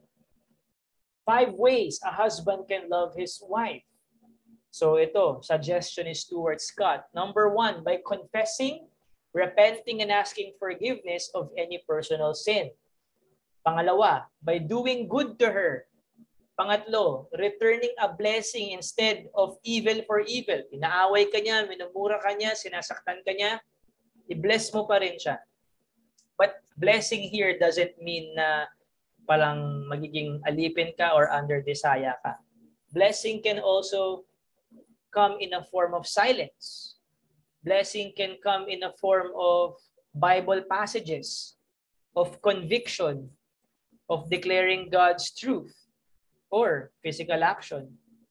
Five ways a husband can love his wife. So ito, suggestion is towards Scott. Number one, by confessing, repenting, and asking forgiveness of any personal sin. Pangalawa, by doing good to her. Pangatlo, returning a blessing instead of evil for evil. Inaaway ka niya, minumura ka niya, sinasaktan ka niya, i-bless mo pa rin siya. But blessing here doesn't mean na palang magiging alipin ka or under desaya ka. Blessing can also come in a form of silence. Blessing can come in a form of Bible passages, of conviction, of declaring God's truth, or physical action.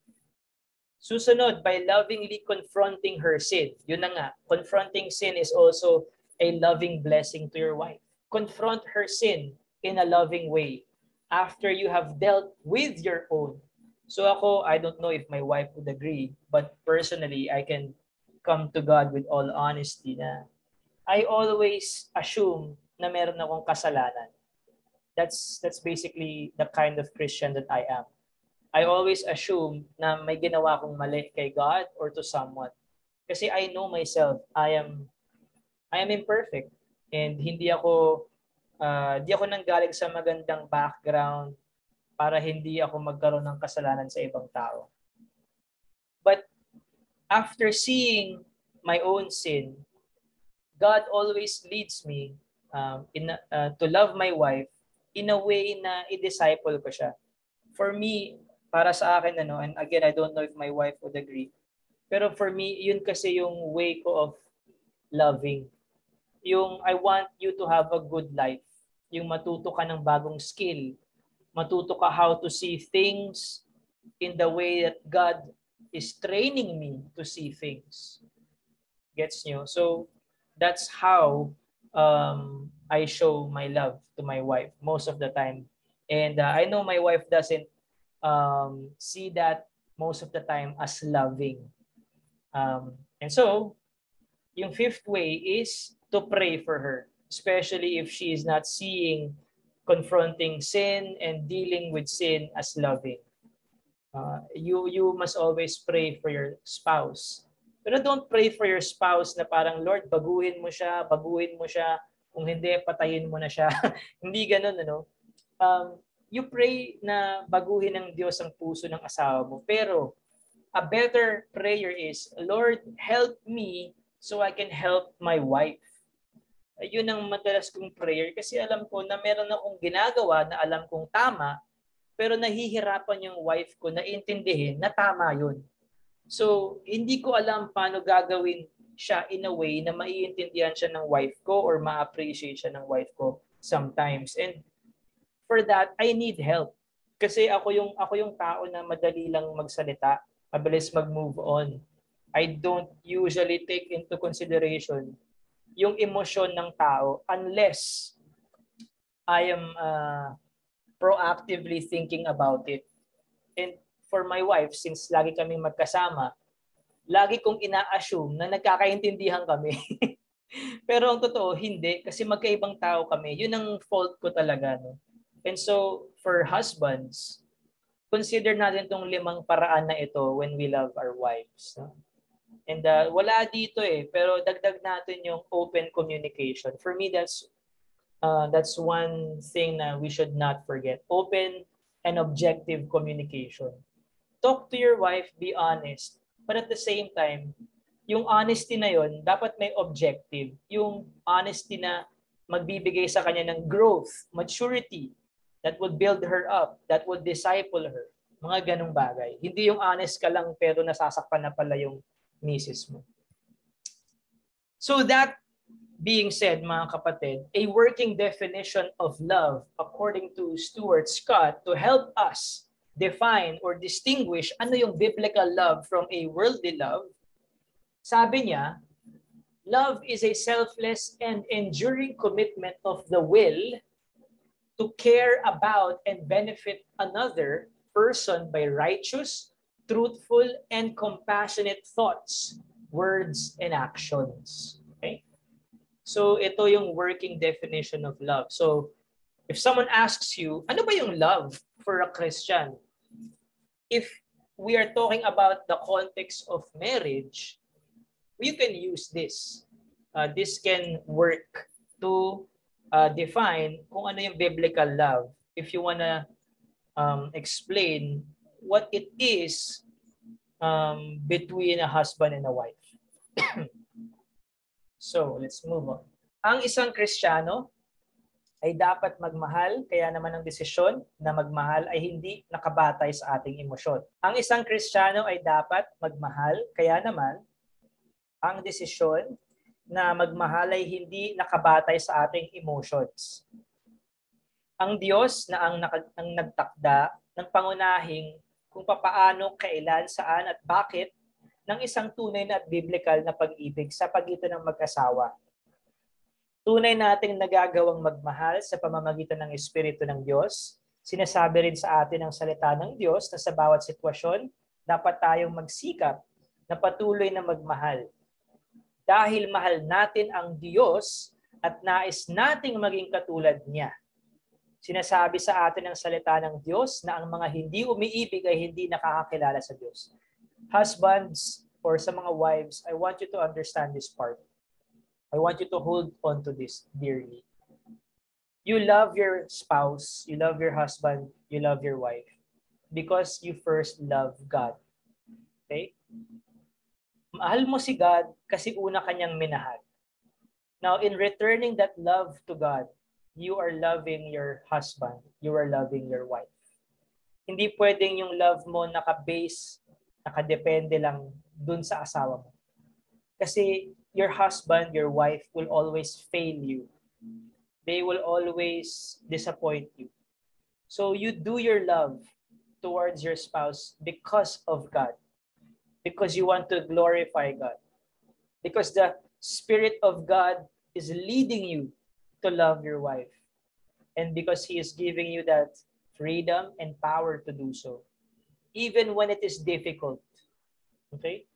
Susunod, by lovingly confronting her sin. Yun na nga, confronting sin is also a loving blessing to your wife. Confront her sin in a loving way after you have dealt with your own. So ako, I don't know if my wife would agree, but personally, I can come to God with all honesty na I always assume na meron akong kasalanan. That's that's basically the kind of Christian that I am. I always assume na may ginawa akong mali kay God or to someone. Kasi I know myself, I am I am imperfect, and hindi ako uh, hindi ako nanggaling sa magandang background para hindi ako magkaroon ng kasalanan sa ibang tao. But after seeing my own sin, God always leads me um, in uh, to love my wife in a way na i-disciple ko siya. For me, para sa akin, ano, and again, I don't know if my wife would agree, pero for me, yun kasi yung way ko of loving. Yung I want you to have a good life. Yung matuto ka ng bagong skill. Matuto ka how to see things in the way that God is training me to see things. Gets nyo? So, that's how um, I show my love to my wife most of the time. And uh, I know my wife doesn't um, see that most of the time as loving. Um, and so, yung fifth way is to pray for her, especially if she is not seeing confronting sin and dealing with sin as loving. Uh, you you must always pray for your spouse. Pero don't pray for your spouse na parang, Lord, baguhin mo siya, baguhin mo siya. Kung hindi, patayin mo na siya. Hindi ganun, ano? Um, you pray na baguhin ng Diyos ang puso ng asawa mo. Pero a better prayer is, Lord, help me so I can help my wife. Yun ang madalas kong prayer kasi alam ko na meron akong ginagawa na alam kong tama, pero nahihirapan yung wife ko na intindihin na tama yun. So, hindi ko alam paano gagawin siya in a way na maiintindihan siya ng wife ko or ma-appreciate siya ng wife ko sometimes. And for that, I need help. Kasi ako yung ako yung tao na madali lang magsalita, mabilis mag-move on. I don't usually take into consideration yung emosyon ng tao unless I am uh, proactively thinking about it. And for my wife, since lagi kaming magkasama, lagi kong ina-assume na nagkakaintindihan kami. Pero ang totoo, hindi. Kasi magkaibang tao kami. Yun ang fault ko talaga. No? And so, for husbands, consider natin itong limang paraan na ito when we love our wives. No? And uh, wala dito eh. Pero dagdag natin yung open communication. For me, that's uh, that's one thing na we should not forget. Open and objective communication. Talk to your wife, be honest. But at the same time, yung honesty na yon dapat may objective. Yung honesty na magbibigay sa kanya ng growth, maturity, that would build her up, that would disciple her. Mga ganong bagay. Hindi yung honest ka lang pero nasasakpan na pala yung misis mo. So that being said, mga kapatid, a working definition of love according to Stuart Scott to help us define or distinguish ano yung biblical love from a worldly love. Sabi niya, love is a selfless and enduring commitment of the will to care about and benefit another person by righteous, truthful, and compassionate thoughts, words, and actions. Okay? So ito yung working definition of love. So if someone asks you, ano ba yung love for a Christian? If we are talking about the context of marriage, you can use this. Uh, this can work to uh, define kung ano yung biblical love. If you wanna um, explain what it is um, between a husband and a wife. So, let's move on. Ang isang Kristiyano ay dapat magmahal, kaya naman ang desisyon na magmahal ay hindi nakabatay sa ating emosyon. Ang isang Kristiyano ay dapat magmahal, kaya naman ang desisyon na magmahal ay hindi nakabatay sa ating emotions. Ang Diyos na ang, ang nagtakda ng pangunahing kung papaano, kailan, saan at bakit ng isang tunay na at biblical na pag-ibig sa pagitan ng mag-asawa. Tunay nating nagagawang magmahal sa pamamagitan ng Espiritu ng Diyos. Sinasabi rin sa atin ang salita ng Diyos na sa bawat sitwasyon, dapat tayong magsikap na patuloy na magmahal. Dahil mahal natin ang Diyos at nais nating maging katulad niya. Sinasabi sa atin ang salita ng Diyos na ang mga hindi umiibig ay hindi nakakakilala sa Diyos. Husbands or sa mga wives, I want you to understand this part. I want you to hold on to this dearly. You love your spouse, you love your husband, you love your wife because you first love God. Okay? Mahal mo si God kasi una kanyang minahal. Now, in returning that love to God, you are loving your husband, you are loving your wife. Hindi pwedeng yung love mo naka-base, nakadepende lang dun sa asawa mo. Kasi your husband, your wife will always fail you. They will always disappoint you. So you do your love towards your spouse because of God. Because you want to glorify God. Because the Spirit of God is leading you to love your wife. And because He is giving you that freedom and power to do so. Even when it is difficult. Okay?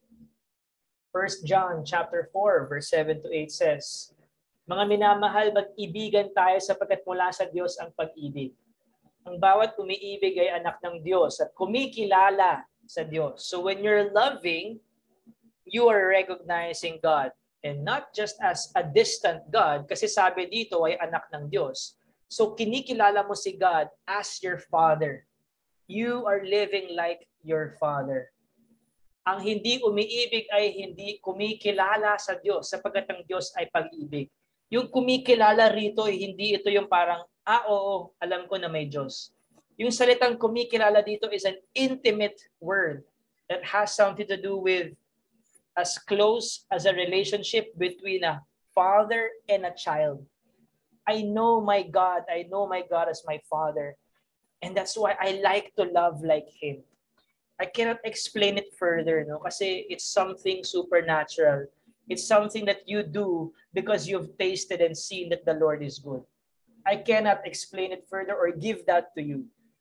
First John chapter four, verse seven to eight says, mga minamahal, mag-ibigan tayo sapagkat mula sa Diyos ang pag-ibig. Ang bawat umiibig ay anak ng Diyos at kumikilala sa Diyos. So when you're loving, you are recognizing God. And not just as a distant God, kasi sabi dito ay anak ng Diyos. So kinikilala mo si God as your Father. You are living like your Father. Ang hindi umiibig ay hindi kumikilala sa Diyos sapagkat ang Diyos ay pag-ibig. Yung kumikilala rito, hindi ito yung parang, ah oo, alam ko na may Diyos. Yung salitang kumikilala dito is an intimate word that has something to do with as close as a relationship between a father and a child. I know my God. I know my God as my Father. And that's why I like to love like Him. I cannot explain it further, no? Kasi it's something supernatural. It's something that you do because you've tasted and seen that the Lord is good. I cannot explain it further or give that to you.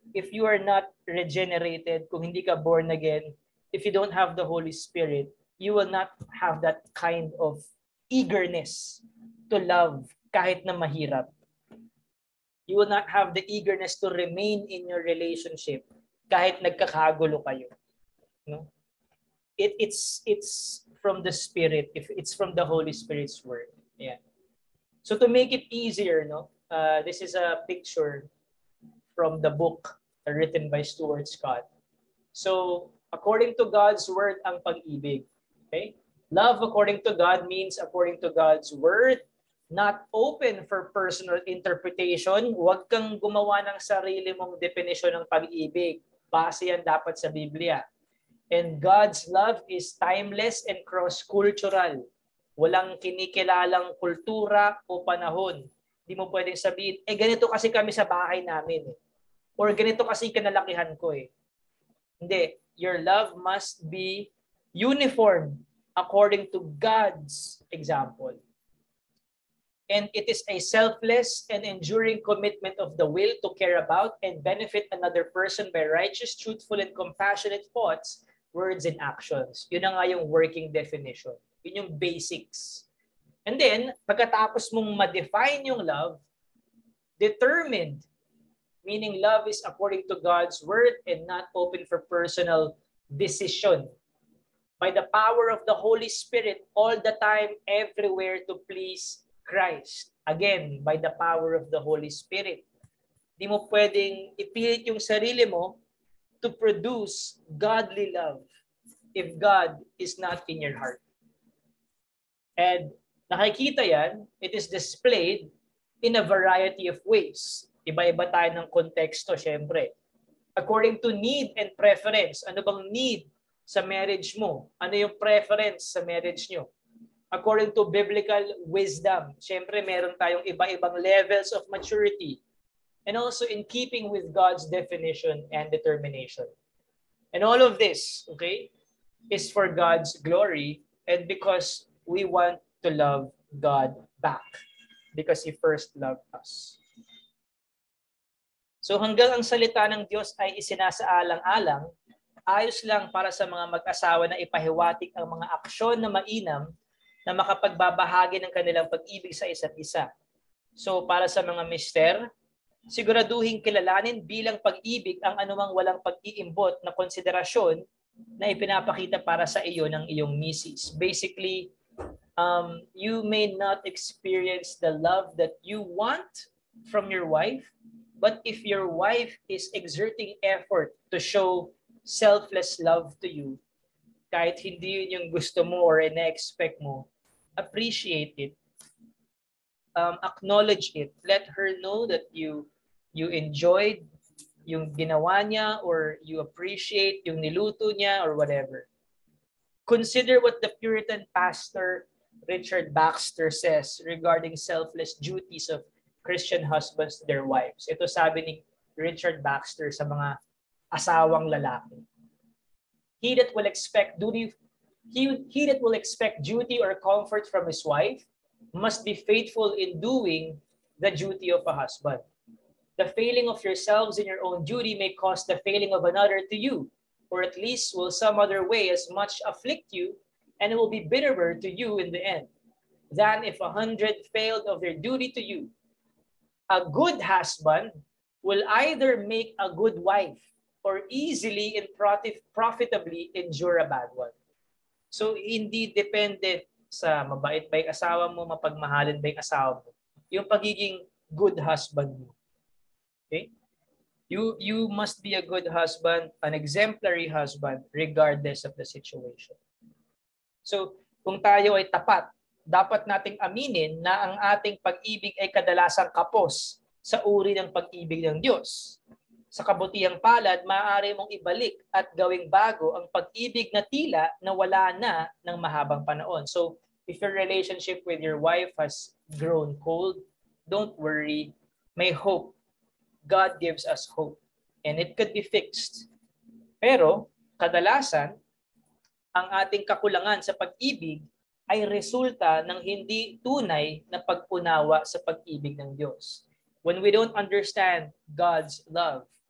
if you are not regenerated, kung hindi ka born again, if you don't have the Holy Spirit, you will not have that kind of eagerness to love kahit na mahirap. You will not have the eagerness to remain in your relationship kahit nagkakagulo kayo. No? It, it's it's from the Spirit, if it's from the Holy Spirit's word. Yeah. So to make it easier, no, uh, this is a picture from the book written by Stuart Scott. So according to God's word ang pag-ibig. Okay? Love according to God means according to God's word, not open for personal interpretation. Huwag kang gumawa ng sarili mong definition ng pag-ibig. Base yan dapat sa Biblia. And God's love is timeless and cross-cultural. Walang kinikilalang kultura o panahon. Hindi mo pwedeng sabihin, eh ganito kasi kami sa bahay namin. Eh. Or ganito kasi kinalakihan ko eh. Hindi. Your love must be uniform according to God's example. And it is a selfless and enduring commitment of the will to care about and benefit another person by righteous, truthful, and compassionate thoughts, words, and actions. Yun na nga yung working definition. Yun yung basics. And then, pagkatapos mong ma-define yung love, determined, meaning love is according to God's word and not open for personal decision. By the power of the Holy Spirit, all the time, everywhere to please Christ. Again, by the power of the Holy Spirit. Di mo pwedeng ipilit yung sarili mo to produce godly love if God is not in your heart. And nakikita yan, it is displayed in a variety of ways. Iba-iba tayo ng konteksto, syempre. According to need and preference, ano bang need sa marriage mo? Ano yung preference sa marriage nyo? According to biblical wisdom, syempre meron tayong iba-ibang levels of maturity. And also in keeping with God's definition and determination. And all of this, okay, is for God's glory and because we want to love God back. Because He first loved us. So hanggang ang salita ng Diyos ay isinasaalang-alang, ayos lang para sa mga mag-asawa na ipahiwatig ang mga aksyon na mainam na makapagbabahagi ng kanilang pag-ibig sa isa't isa. So para sa mga mister, siguraduhin kilalanin bilang pag-ibig ang anumang walang pag-iimbot na konsiderasyon na ipinapakita para sa iyo ng iyong misis. Basically, um, you may not experience the love that you want from your wife, but if your wife is exerting effort to show selfless love to you, kahit hindi yun yung gusto mo or ina-expect mo, appreciate it. Um, acknowledge it. Let her know that you you enjoyed yung ginawa niya or you appreciate yung niluto niya or whatever. Consider what the Puritan pastor Richard Baxter says regarding selfless duties of Christian husbands to their wives. Ito sabi ni Richard Baxter sa mga asawang lalaki. He that will expect duty he, he that will expect duty or comfort from his wife must be faithful in doing the duty of a husband. The failing of yourselves in your own duty may cause the failing of another to you, or at least will some other way as much afflict you, and it will be bitterer to you in the end, than if a hundred failed of their duty to you. A good husband will either make a good wife or easily and profitably endure a bad one. So, hindi dependent sa mabait ba yung asawa mo, mapagmahalin ba yung asawa mo. Yung pagiging good husband mo. Okay? You, you must be a good husband, an exemplary husband, regardless of the situation. So, kung tayo ay tapat, dapat nating aminin na ang ating pag-ibig ay kadalasang kapos sa uri ng pag-ibig ng Diyos. Sa kabutihang palad, maaari mong ibalik at gawing bago ang pag-ibig na tila na wala na ng mahabang panahon. So, if your relationship with your wife has grown cold, don't worry. May hope. God gives us hope. And it could be fixed. Pero, kadalasan, ang ating kakulangan sa pag-ibig ay resulta ng hindi tunay na pag-unawa sa pag-ibig ng Diyos. When we don't understand God's love,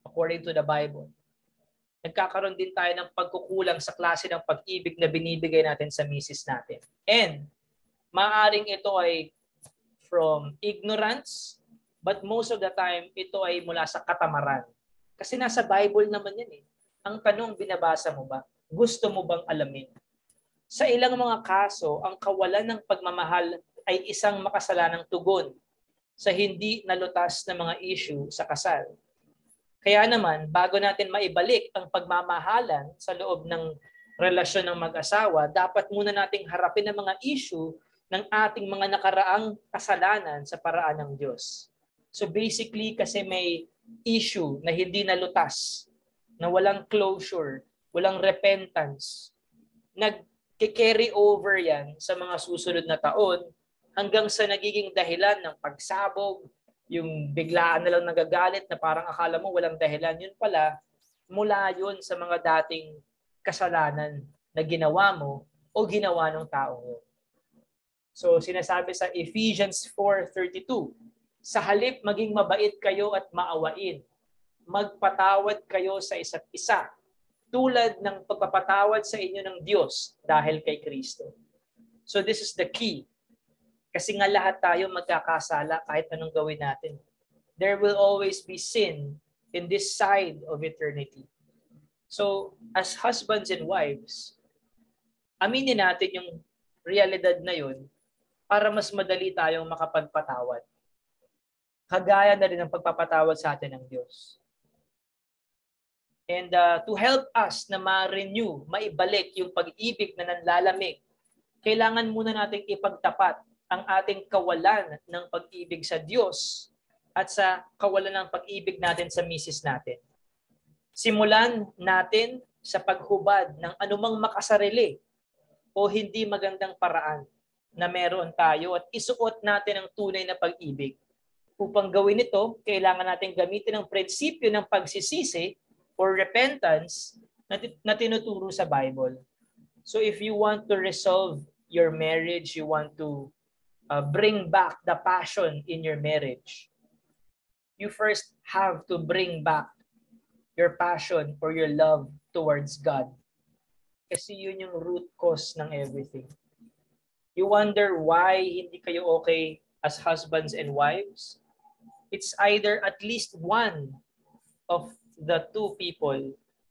according to the Bible. Nagkakaroon din tayo ng pagkukulang sa klase ng pag-ibig na binibigay natin sa misis natin. And maaring ito ay from ignorance, but most of the time, ito ay mula sa katamaran. Kasi nasa Bible naman yan eh. Ang tanong, binabasa mo ba? Gusto mo bang alamin? Sa ilang mga kaso, ang kawalan ng pagmamahal ay isang makasalanang tugon sa hindi nalutas na mga issue sa kasal. Kaya naman, bago natin maibalik ang pagmamahalan sa loob ng relasyon ng mag-asawa, dapat muna nating harapin ang mga issue ng ating mga nakaraang kasalanan sa paraan ng Diyos. So basically, kasi may issue na hindi nalutas, na walang closure, walang repentance, nag-carry over yan sa mga susunod na taon hanggang sa nagiging dahilan ng pagsabog, yung biglaan na lang nagagalit na parang akala mo walang dahilan. Yun pala, mula yun sa mga dating kasalanan na ginawa mo o ginawa ng taong yun. So sinasabi sa Ephesians four thirty-two, sa halip maging mabait kayo at maawain, magpatawad kayo sa isa't isa, tulad ng pagpapatawad sa inyo ng Diyos dahil kay Kristo. So this is the key. Kasi nga lahat tayo magkakasala kahit anong gawin natin. There will always be sin in this side of eternity. So, as husbands and wives, aminin natin yung realidad na yun para mas madali tayong makapagpatawad. Kagaya na rin ang pagpapatawad sa atin ng Diyos. And uh, to help us na ma-renew, maibalik yung pag-ibig na nanlalamig, kailangan muna nating ipagtapat ang ating kawalan ng pag-ibig sa Diyos at sa kawalan ng pag-ibig natin sa misis natin. Simulan natin sa paghubad ng anumang makasarili o hindi magandang paraan na meron tayo at isuot natin ang tunay na pag-ibig. Upang gawin ito, kailangan natin gamitin ang prinsipyo ng pagsisisi or repentance na tinuturo sa Bible. So if you want to resolve your marriage, you want to Uh, bring back the passion in your marriage, you first have to bring back your passion or your love towards God. Kasi yun yung root cause ng everything. You wonder why hindi kayo okay as husbands and wives? It's either at least one of the two people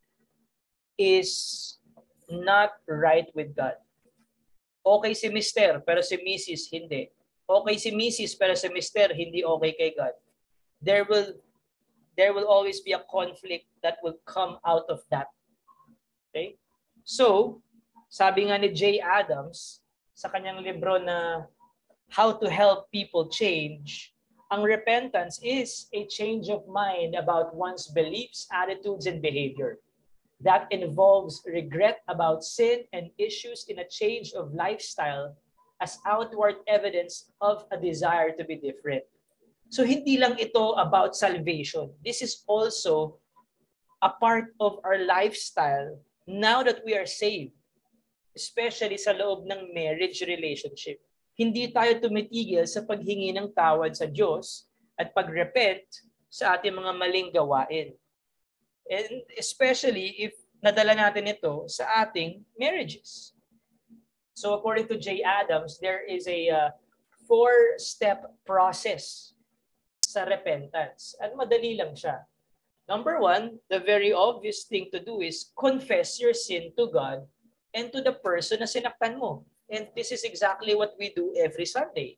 is not right with God. Okay si mister, pero si missus hindi. Okay si missus, pero si mister hindi okay kay God. There will there will always be a conflict that will come out of that. Okay? So, sabi nga ni Jay Adams sa kanyang libro na How to Help People Change, ang repentance is a change of mind about one's beliefs, attitudes, and behavior. That involves regret about sin and issues in a change of lifestyle as outward evidence of a desire to be different. So hindi lang ito about salvation. This is also a part of our lifestyle now that we are saved, especially sa loob ng marriage relationship. Hindi tayo tumitigil sa paghingi ng tawad sa Diyos at pag-repent sa ating mga maling gawain. And especially if nadala natin ito sa ating marriages. So according to Jay Adams, there is a uh, four-step process sa repentance. At madali lang siya. Number one, the very obvious thing to do is confess your sin to God and to the person na sinaktan mo. And this is exactly what we do every Sunday.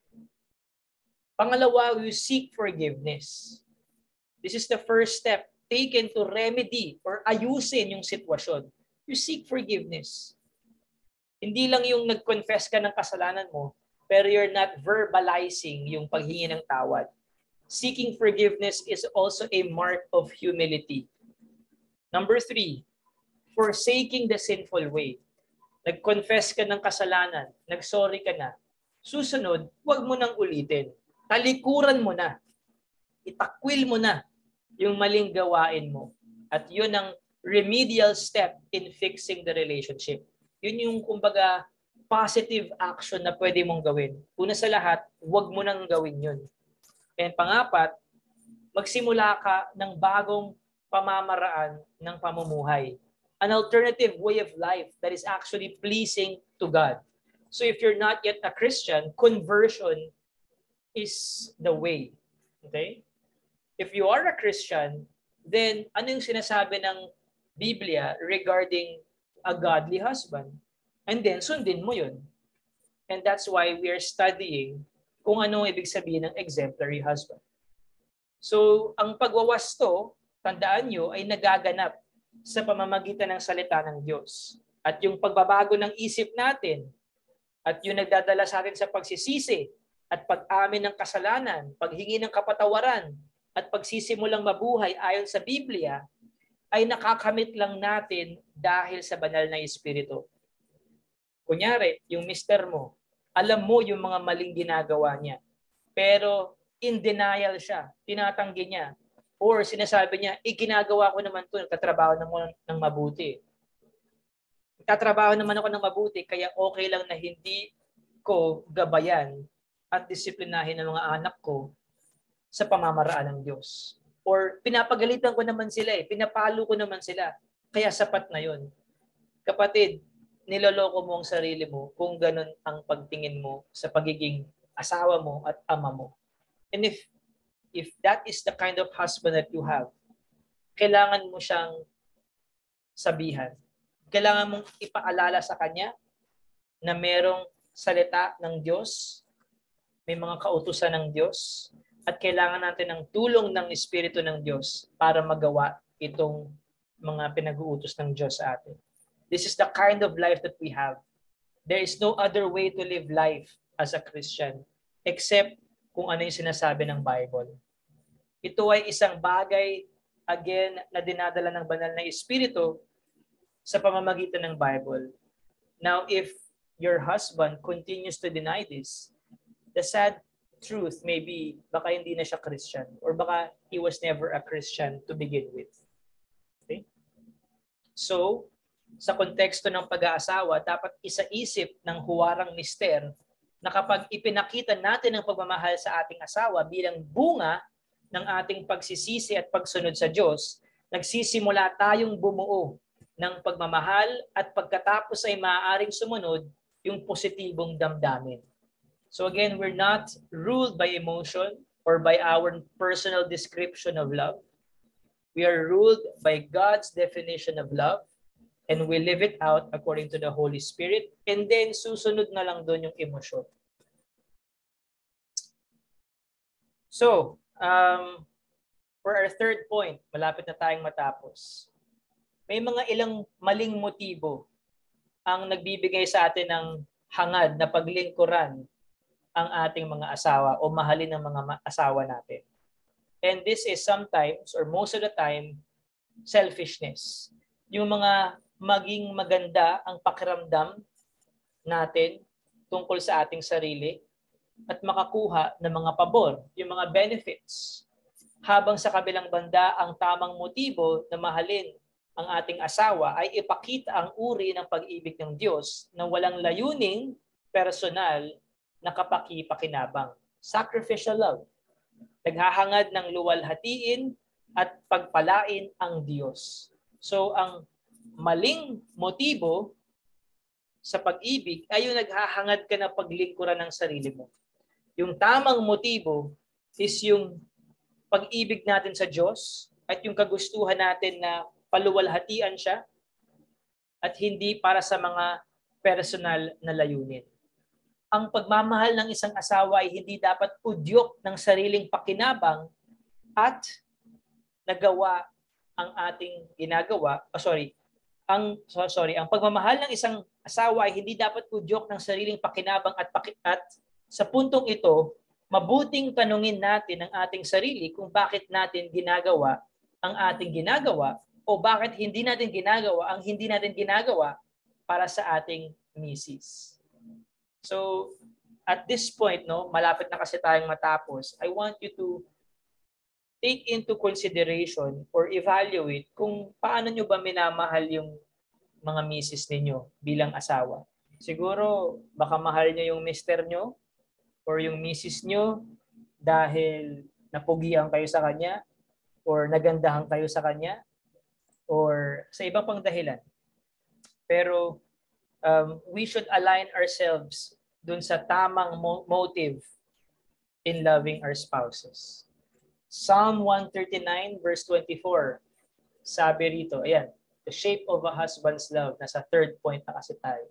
Pangalawa, we seek forgiveness. This is the first step taken to remedy or ayusin yung sitwasyon. You seek forgiveness. Hindi lang yung nag-confess ka ng kasalanan mo, pero you're not verbalizing yung paghingi ng tawad. Seeking forgiveness is also a mark of humility. Number three, forsaking the sinful way. Nag-confess ka ng kasalanan, nag-sorry ka na. Susunod, huwag mo nang ulitin. Talikuran mo na. Itakwil mo na yung maling gawain mo. At yun ang remedial step in fixing the relationship. Yun yung, kumbaga, positive action na pwede mong gawin. Una sa lahat, huwag mo nang gawin yun. And pangapat, magsimula ka ng bagong pamamaraan ng pamumuhay. An alternative way of life that is actually pleasing to God. So if you're not yet a Christian, conversion is the way. Okay? If you are a Christian, then ano yung sinasabi ng Biblia regarding a godly husband? And then sundin mo yun. And that's why we are studying kung ano ibig sabihin ng exemplary husband. So, ang pagwawasto, tandaan nyo, ay nagaganap sa pamamagitan ng salita ng Diyos. At yung pagbabago ng isip natin, at yung nagdadala sa atin sa pagsisisi, at pag-amin ng kasalanan, paghingi ng kapatawaran, at pagsisimulang mabuhay ayon sa Biblia, ay nakakamit lang natin dahil sa banal na Espiritu. Kunyari, yung mister mo, alam mo yung mga maling ginagawa niya, pero in denial siya, tinatanggi niya, or sinasabi niya, iginagawa ko naman ito, nagtatrabaho naman ng mabuti. Nagtatrabaho naman ako ng mabuti, kaya okay lang na hindi ko gabayan at disiplinahin ng mga anak ko sa pamamaraan ng Diyos. Or pinapagalitan ko naman sila eh, pinapalo ko naman sila, kaya sapat na yun. Kapatid, niloloko mo ang sarili mo kung ganun ang pagtingin mo sa pagiging asawa mo at ama mo. And if if that is the kind of husband that you have, kailangan mo siyang sabihan. Kailangan mong ipaalala sa kanya na merong salita ng Diyos, may mga kautusan ng Diyos, at kailangan natin ng tulong ng Espiritu ng Diyos para magawa itong mga pinag-uutos ng Diyos sa atin. This is the kind of life that we have. There is no other way to live life as a Christian except kung ano yung sinasabi ng Bible. Ito ay isang bagay, again, na dinadala ng banal na Espiritu sa pamamagitan ng Bible. Now, if your husband continues to deny this, the sad truth may be baka hindi na siya Christian or baka he was never a Christian to begin with. Okay? So, sa konteksto ng pag-aasawa, dapat isaisip ng huwarang mister na kapag ipinakita natin ang pagmamahal sa ating asawa bilang bunga ng ating pagsisisi at pagsunod sa Diyos, nagsisimula tayong bumuo ng pagmamahal at pagkatapos ay maaaring sumunod yung positibong damdamin. So again, we're not ruled by emotion or by our personal description of love. We are ruled by God's definition of love, and we live it out according to the Holy Spirit, and then susunod na lang doon yung emosyon. So, um, for our third point, malapit na tayong matapos. May mga ilang maling motibo ang nagbibigay sa atin ng hangad na paglingkuran ang ating mga asawa o mahalin ng mga asawa natin. And this is sometimes, or most of the time, selfishness. Yung mga maging maganda ang pakiramdam natin tungkol sa ating sarili at makakuha ng mga pabor, yung mga benefits. Habang sa kabilang banda, ang tamang motibo na mahalin ang ating asawa ay ipakita ang uri ng pag-ibig ng Diyos na walang layuning personal na kapaki-pakinabang. Sacrificial love. Naghahangad ng luwalhatiin at pagpalain ang Diyos. So ang maling motibo sa pag-ibig ay yung naghahangad ka na paglingkuran ng sarili mo. Yung tamang motibo is yung pag-ibig natin sa Diyos at yung kagustuhan natin na paluwalhatian siya at hindi para sa mga personal na layunin. Ang pagmamahal ng isang asawa ay hindi dapat udyok ng sariling pakinabang at nagawa ang ating ginagawa, oh sorry, ang so, sorry, ang pagmamahal ng isang asawa ay hindi dapat udyok ng sariling pakinabang at paki, at sa puntong ito, mabuting tanungin natin ang ating sarili kung bakit natin ginagawa ang ating ginagawa o bakit hindi natin ginagawa ang hindi natin ginagawa para sa ating misis. So, at this point, no, malapit na kasi tayong matapos, I want you to take into consideration or evaluate kung paano nyo ba minamahal yung mga misis ninyo bilang asawa. Siguro, baka mahal nyo yung mister nyo or yung misis nyo dahil napugian kayo sa kanya or nagandahan kayo sa kanya or sa ibang pang dahilan. Pero um, we should align ourselves dun sa tamang mo- motive in loving our spouses. Psalm one thirty-nine verse twenty-four, sabi rito, ayan, the shape of a husband's love. Nasa third point na kasi tayo.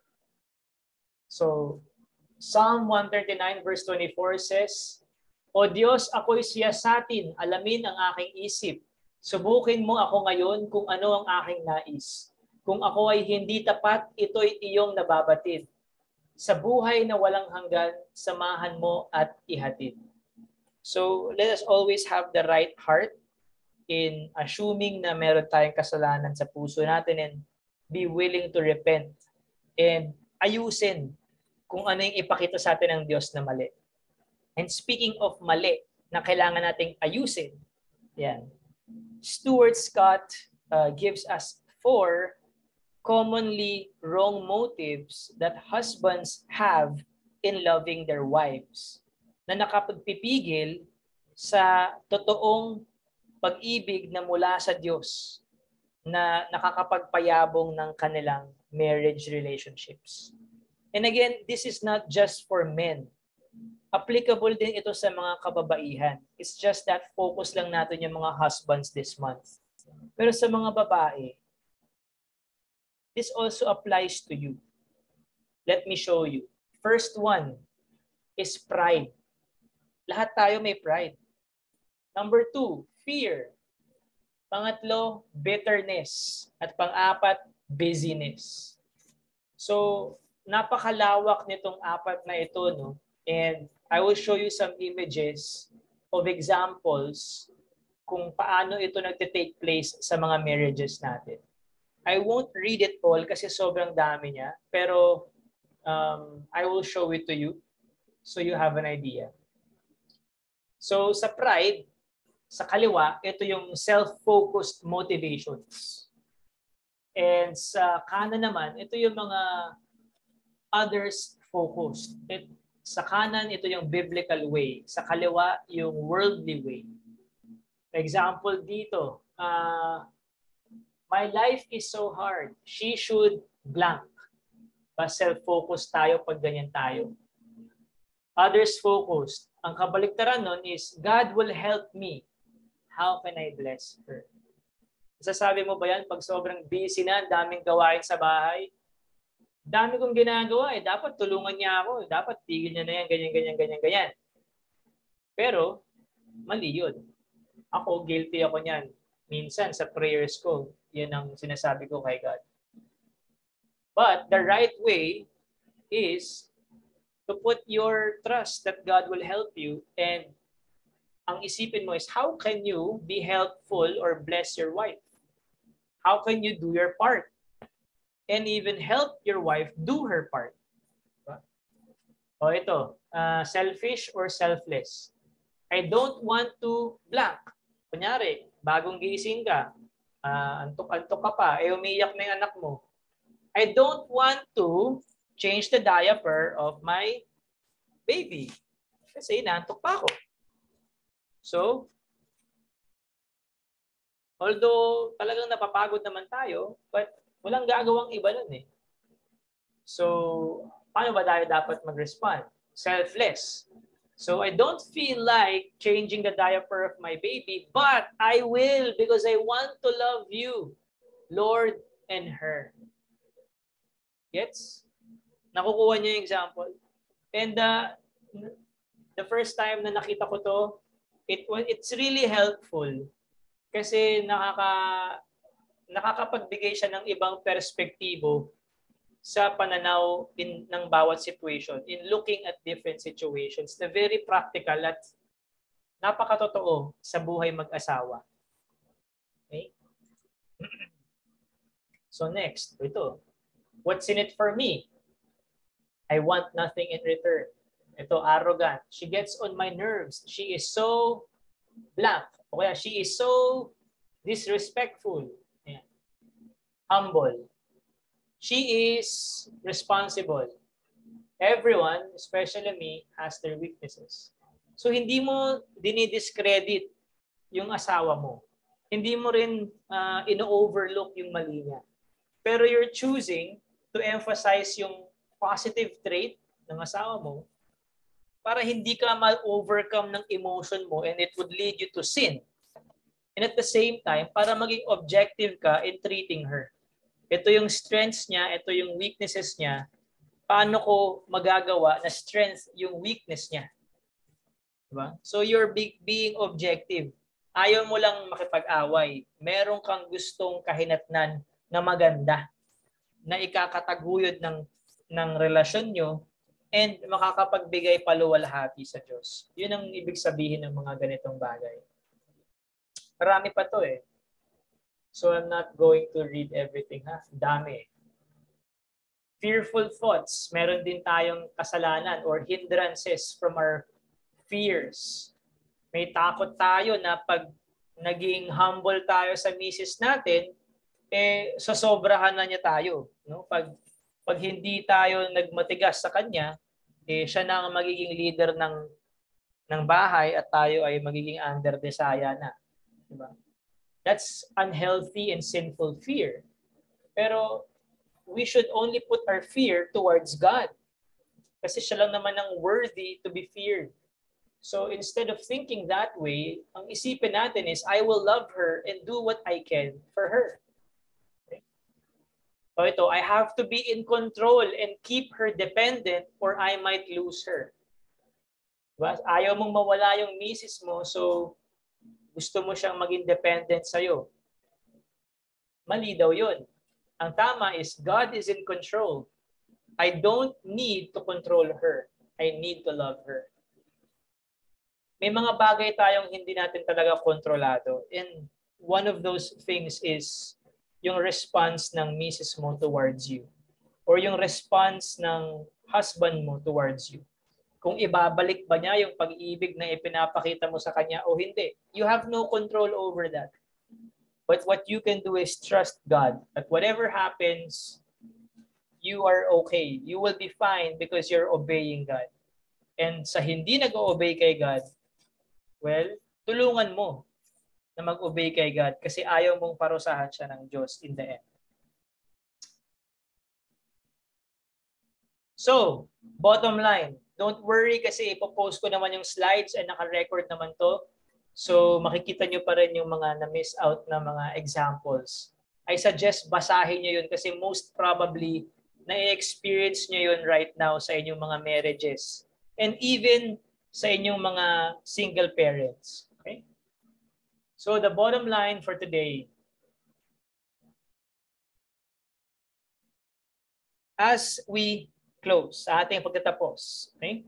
So, Psalm one thirty-nine verse twenty-four says, O Diyos, ako'y siyasatin, alamin ang aking isip. Subukin mo ako ngayon kung ano ang aking nais. Kung ako ay hindi tapat, ito'y iyong nababatid. Sa buhay na walang hanggan, samahan mo at ihatid. So, let us always have the right heart in assuming na meron tayong kasalanan sa puso natin and be willing to repent and ayusin kung ano yung ipakita sa atin ng Diyos na mali. And speaking of mali na kailangan nating ayusin, yan. Stuart Scott uh, gives us four commonly wrong motives that husbands have in loving their wives na nakapagpipigil sa totoong pag-ibig na mula sa Diyos na nakakapagpayabong ng kanilang marriage relationships. And again, this is not just for men. Applicable din ito sa mga kababaihan. It's just that focus lang natin yung mga husbands this month. Pero sa mga babae, this also applies to you. Let me show you. First one is pride. Lahat tayo may pride. Number two, fear. Pangatlo, bitterness. At pang-apat, busyness. So, napakalawak nitong apat na ito, no? And I will show you some images of examples kung paano ito nagte-take place sa mga marriages natin. I won't read it all kasi sobrang dami niya, pero um, I will show it to you so you have an idea. So sa pride, sa kaliwa, ito yung self-focused motivations. And sa kanan naman, ito yung mga others-focused. It, sa kanan, ito yung biblical way. Sa kaliwa, yung worldly way. Example dito, uh, my life is so hard. She should blank. Self-focused tayo pag ganyan tayo. Others-focused. Ang kabaliktaran nun is, God will help me. How can I bless her? Sasabi mo ba yan pag sobrang busy na, daming gawain sa bahay? Dami kong ginagawa eh. Dapat tulungan niya ako. Dapat tigil niya na yan, ganyan, ganyan, ganyan, ganyan. Pero, mali yun. Ako, guilty ako niyan. Minsan, sa prayers ko, yun ang sinasabi ko kay God. But the right way is to put your trust that God will help you, and ang isipin mo is, how can you be helpful or bless your wife? How can you do your part? And even help your wife do her part. Diba? O ito, uh, selfish or selfless. I don't want to blank. Kunyari, bagong gising ka, uh, antok-antok ka pa, eh umiyak na yung anak mo. I don't want to change the diaper of my baby. Kasi inaantok pa ako. So, although talagang napapagod naman tayo, but walang gagawang iba nun eh. So, paano ba tayo dapat mag-respond? Selfless. So, I don't feel like changing the diaper of my baby, but I will because I want to love you, Lord, and her. Gets? Nakukuha niyo yung example. And uh, the first time na nakita ko to, it it's really helpful kasi nakaka nakakapagbigay siya ng ibang perspektibo sa pananaw in, ng bawat situation, in looking at different situations na very practical at napakatotoo sa buhay mag-asawa. Okay? So next, ito. What's in it for me? I want nothing in return. Ito, arrogant. She gets on my nerves. She is so blank. O kaya, she is so disrespectful. Ayan. Humble. She is responsible. Everyone, especially me, has their weaknesses. So, hindi mo dinidiscredit yung asawa mo. Hindi mo rin uh, ino-overlook yung mali niya. Pero you're choosing to emphasize yung positive trait ng asawa mo para hindi ka ma-overcome ng emotion mo and it would lead you to sin. And at the same time, para maging objective ka in treating her. Ito yung strengths niya, ito yung weaknesses niya. Paano ko magagawa na strength yung weakness niya? Diba? So you're be- being objective. Ayaw mo lang makipag-away. Meron kang gustong kahinatnan na maganda na ikakataguyod ng, ng relasyon nyo and makakapagbigay paluwalhati sa Diyos. Yun ang ibig sabihin ng mga ganitong bagay. Marami pa to eh. So I'm not going to read everything ha. Dami. Fearful thoughts. Meron din tayong kasalanan or hindrances from our fears. May takot tayo na pag naging humble tayo sa misis natin, eh sasobrahan na niya tayo. No? Pag, pag hindi tayo nagmatigas sa kanya, eh siya na ang magiging leader ng, ng bahay at tayo ay magiging under desaya na. Diba? That's unhealthy and sinful fear. Pero we should only put our fear towards God. Kasi siya lang naman ang worthy to be feared. So instead of thinking that way, ang isipin natin is, I will love her and do what I can for her. Okay? So ito, I have to be in control and keep her dependent or I might lose her. Diba? Ayaw mong mawala yung misis mo, so gusto mo siyang maging dependent sa'yo. Mali daw yun. Ang tama is, God is in control. I don't need to control her. I need to love her. May mga bagay tayong hindi natin talaga kontrolado. And one of those things is yung response ng misis mo towards you. Or yung response ng husband mo towards you. Kung ibabalik ba niya yung pag-ibig na ipinapakita mo sa kanya o hindi. You have no control over that. But what you can do is trust God. That whatever happens, you are okay. You will be fine because you're obeying God. And sa hindi nag-o-obey kay God, well, tulungan mo na mag-obey kay God kasi ayaw mong parusahan siya ng Diyos in the end. So, bottom line, don't worry kasi ipopost ko naman yung slides and naka-record naman to. So, makikita nyo pa rin yung mga na-miss out na mga examples. I suggest basahin nyo yun kasi most probably na-experience nyo yun right now sa inyong mga marriages. And even sa inyong mga single parents. Okay? So the bottom line for today, as we close sa ating pagtatapos, okay?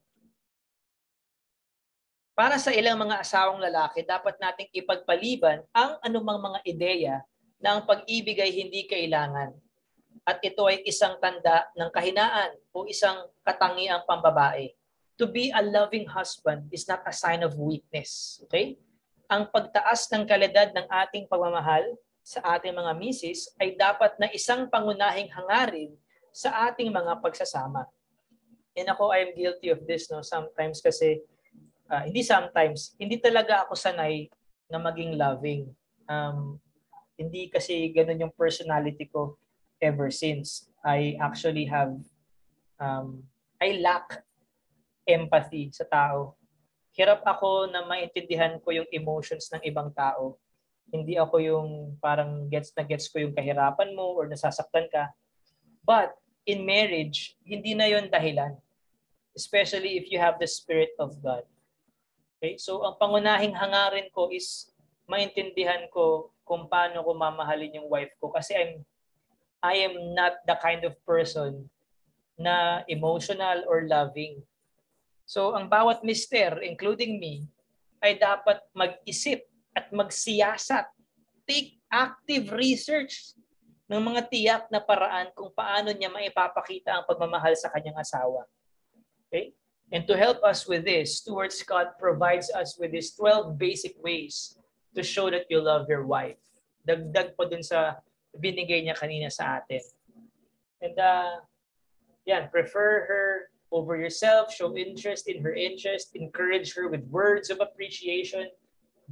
Para sa ilang mga asawang lalaki, dapat nating ipagpaliban ang anumang mga ideya na ang pag-ibig ay hindi kailangan. At ito ay isang tanda ng kahinaan o isang katangiang pambabae. To be a loving husband is not a sign of weakness. Okay? Ang pagtaas ng kalidad ng ating pagmamahal sa ating mga misis ay dapat na isang pangunahing hangarin sa ating mga pagsasama. And ako, I am guilty of this. No? Sometimes kasi, uh, hindi sometimes, hindi talaga ako sanay na maging loving. Um, hindi kasi ganun yung personality ko ever since. I actually have, um, I lack empathy sa tao. Hirap ako na maintindihan ko yung emotions ng ibang tao. Hindi ako yung parang gets na gets ko yung kahirapan mo or nasasaktan ka. But in marriage, hindi na yon dahilan. Especially if you have the Spirit of God. Okay? So ang pangunahing hangarin ko is maintindihan ko kung paano ko mamahalin yung wife ko kasi I'm I am not the kind of person na emotional or loving. So ang bawat mister, including me, ay dapat mag-isip at magsiyasat. Take active research ng mga tiyak na paraan kung paano niya maipapakita ang pagmamahal sa kanyang asawa. Okay? And to help us with this, Stuart Scott provides us with these twelve basic ways to show that you love your wife. Dagdag po dun sa binigay niya kanina sa atin. And uh, yan, prefer her over yourself, show interest in her interest, encourage her with words of appreciation,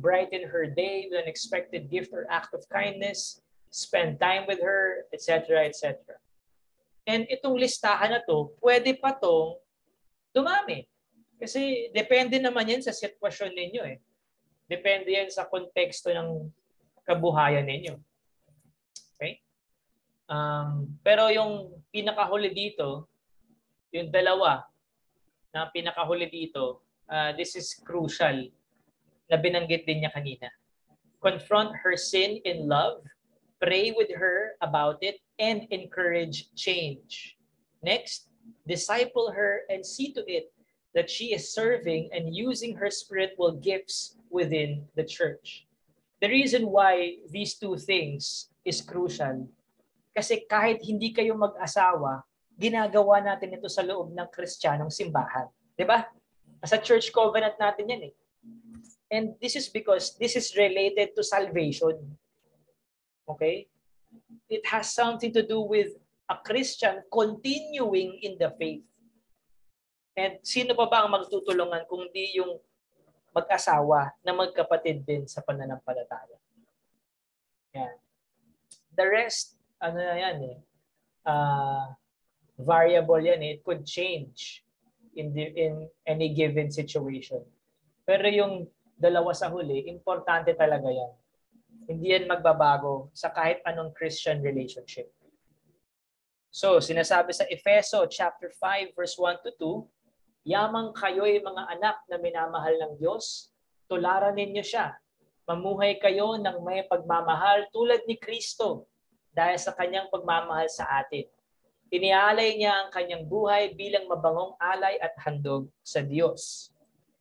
brighten her day with an expected gift or act of kindness, spend time with her, et cetera, et cetera. And itong listahan na to, pwede pa tong dumami. Kasi depende naman yan sa sitwasyon ninyo eh. Depende yan sa konteksto ng kabuhayan ninyo. Okay? Um, pero yung pinakahuli dito, yung dalawa na pinakahuli dito, uh, this is crucial na binanggit din niya kanina. Confront her sin in love, pray with her about it, and encourage change. Next, disciple her and see to it that she is serving and using her spiritual gifts within the church. The reason why these two things is crucial, kasi kahit hindi kayo mag-asawa, ginagawa natin ito sa loob ng Kristiyanong simbahan. Diba? Sa church covenant natin yan eh. And this is because this is related to salvation. Okay? It has something to do with a Christian continuing in the faith. And sino pa ba ang magtutulungan kung di yung mag-asawa na magkapatid din sa pananampalataya? Yan. The rest, ano na yan eh, uh, variable yan eh. It could change in, the, in any given situation. Pero yung dalawa sa huli, importante talaga yan. Hindi yan magbabago sa kahit anong Christian relationship. So, sinasabi sa Efeso chapter five verse one to two, yamang kayo'y mga anak na minamahal ng Diyos, tularan ninyo siya. Mamuhay kayo ng may pagmamahal tulad ni Kristo dahil sa kanyang pagmamahal sa atin. Inialay niya ang kanyang buhay bilang mabangong alay at handog sa Diyos.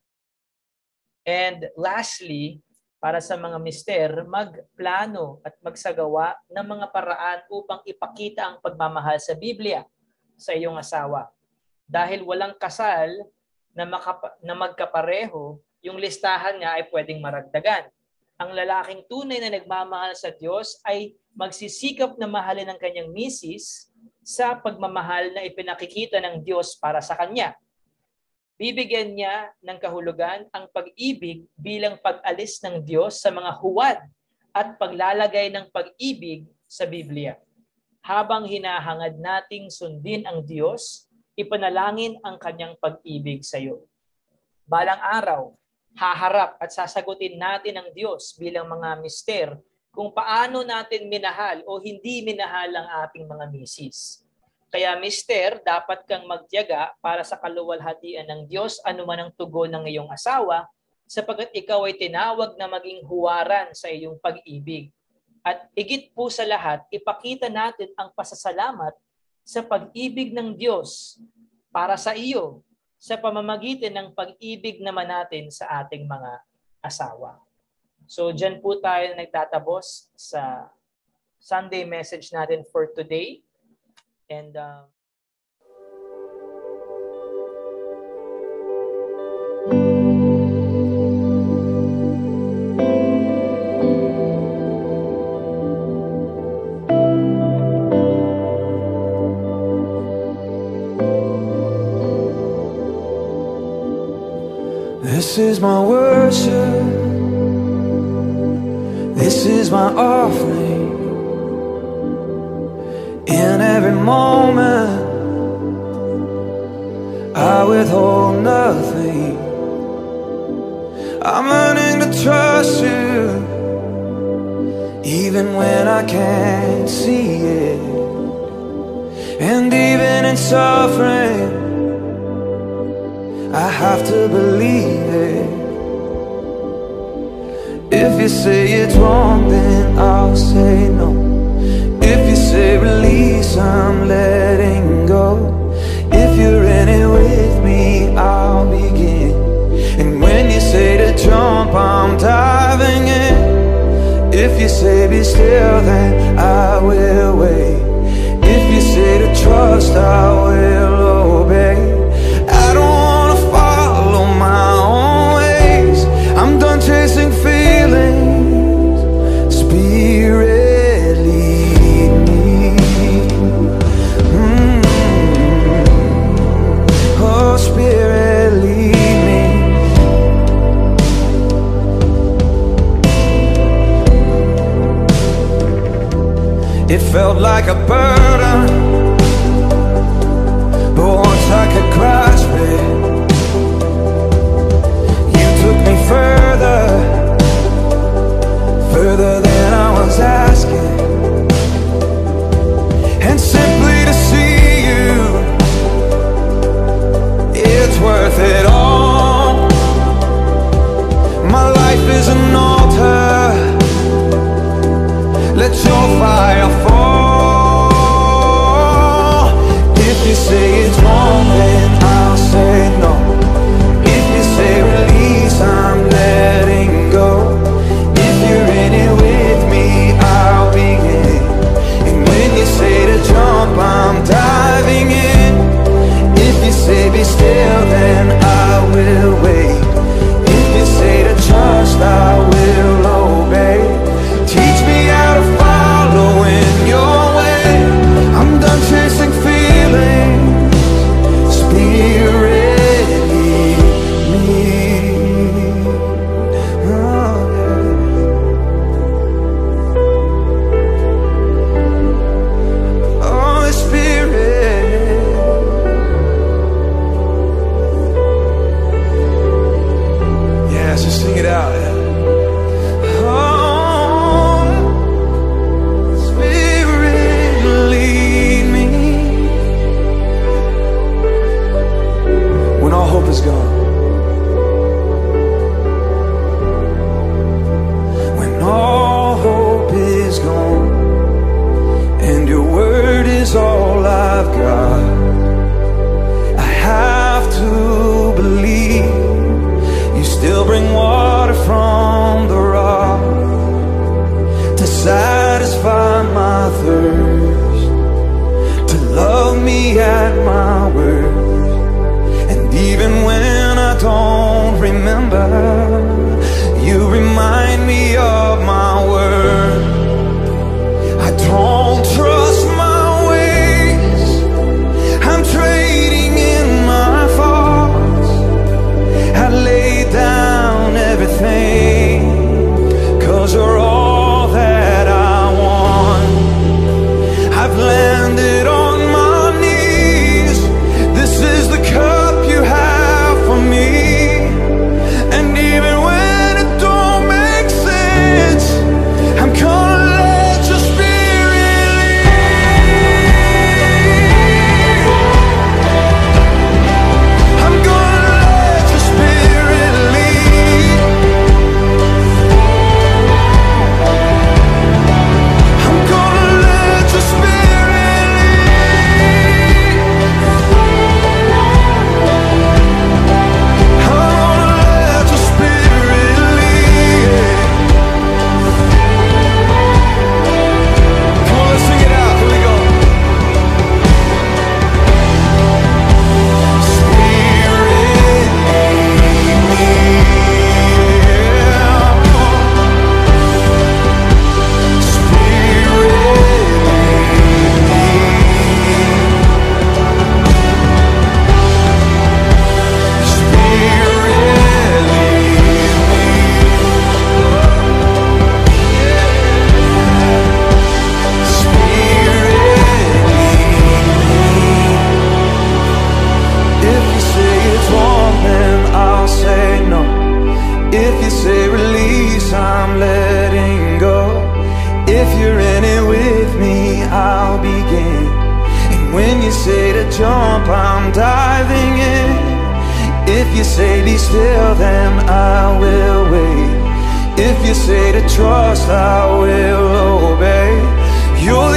And lastly, para sa mga mister, magplano at magsagawa ng mga paraan upang ipakita ang pagmamahal sa Biblia sa iyong asawa. Dahil walang kasal na, makapa, na magkapareho, yung listahan niya ay pwedeng maragdagan. Ang lalaking tunay na nagmamahal sa Diyos ay magsisikap na mahalin ang kanyang misis sa pagmamahal na ipinakikita ng Diyos para sa kanya. Bibigyan niya ng kahulugan ang pag-ibig bilang pag-alis ng Diyos sa mga huwad at paglalagay ng pag-ibig sa Biblia. Habang hinahangad nating sundin ang Diyos, ipanalangin ang kanyang pag-ibig sa iyo. Balang araw, haharap at sasagutin natin ang Diyos bilang mga mister kung paano natin minahal o hindi minahal ang ating mga misis. Kaya mister, dapat kang magtiyaga para sa kaluwalhatian ng Diyos anuman ang tugon ng iyong asawa sapagkat ikaw ay tinawag na maging huwaran sa iyong pag-ibig. At higit po sa lahat, ipakita natin ang pasasalamat sa pag-ibig ng Diyos para sa iyo sa pamamagitan ng pag-ibig naman natin sa ating mga asawa. So dyan po tayo nagtatapos sa Sunday message natin for today. And uh, this is my worship, this is my offering. In every moment, I withhold nothing. I'm learning to trust you, even when I can't see it. And even in suffering, I have to believe it. If you say it's wrong, then I'll say no. If you say release, I'm letting go. If you're in it with me, I'll begin. And when you say to jump, I'm diving in. If you say be still, then I will wait. If you say to trust, I will obey. I don't wanna follow my own ways. I'm done chasing feelings. Spirit, Spirit, lead me. It felt like a burden, but once I could grasp it, you took me further, further than I was asking. And simply to see you, it's worth it all. My life is an altar, let your fire fall. If you say it's wrong, then I'll say no. If you say release, I'm letting go. If you're in it with me, I'll begin. And when you say to jump, I'm diving in. If you say be still, then I will wait. If you say to trust, I will obey. Teach me how to follow in your way. I'm done chasing feelings. Spirit, lead me. Oh, yeah. Oh, Spirit. Yeah, so sing it out. Yeah. Is gone. When all hope is gone and your word is all I've got, I have to believe you still bring water from the rock to satisfy my thirst, to love me at my word. Even when I don't remember, you remind me of my word. I don't trust my ways, I'm trading in my faults. I lay down everything, 'cause you're all that I want. I've landed on my knees, this is the cup you have for me. And even when it don't make sense, I'm gonna let your spirit lead. I'm gonna let your spirit lead. I'm gonna let your spirit lead. Jump, I'm diving in. If you say be still, then I will wait. If you say to trust, I will obey. You're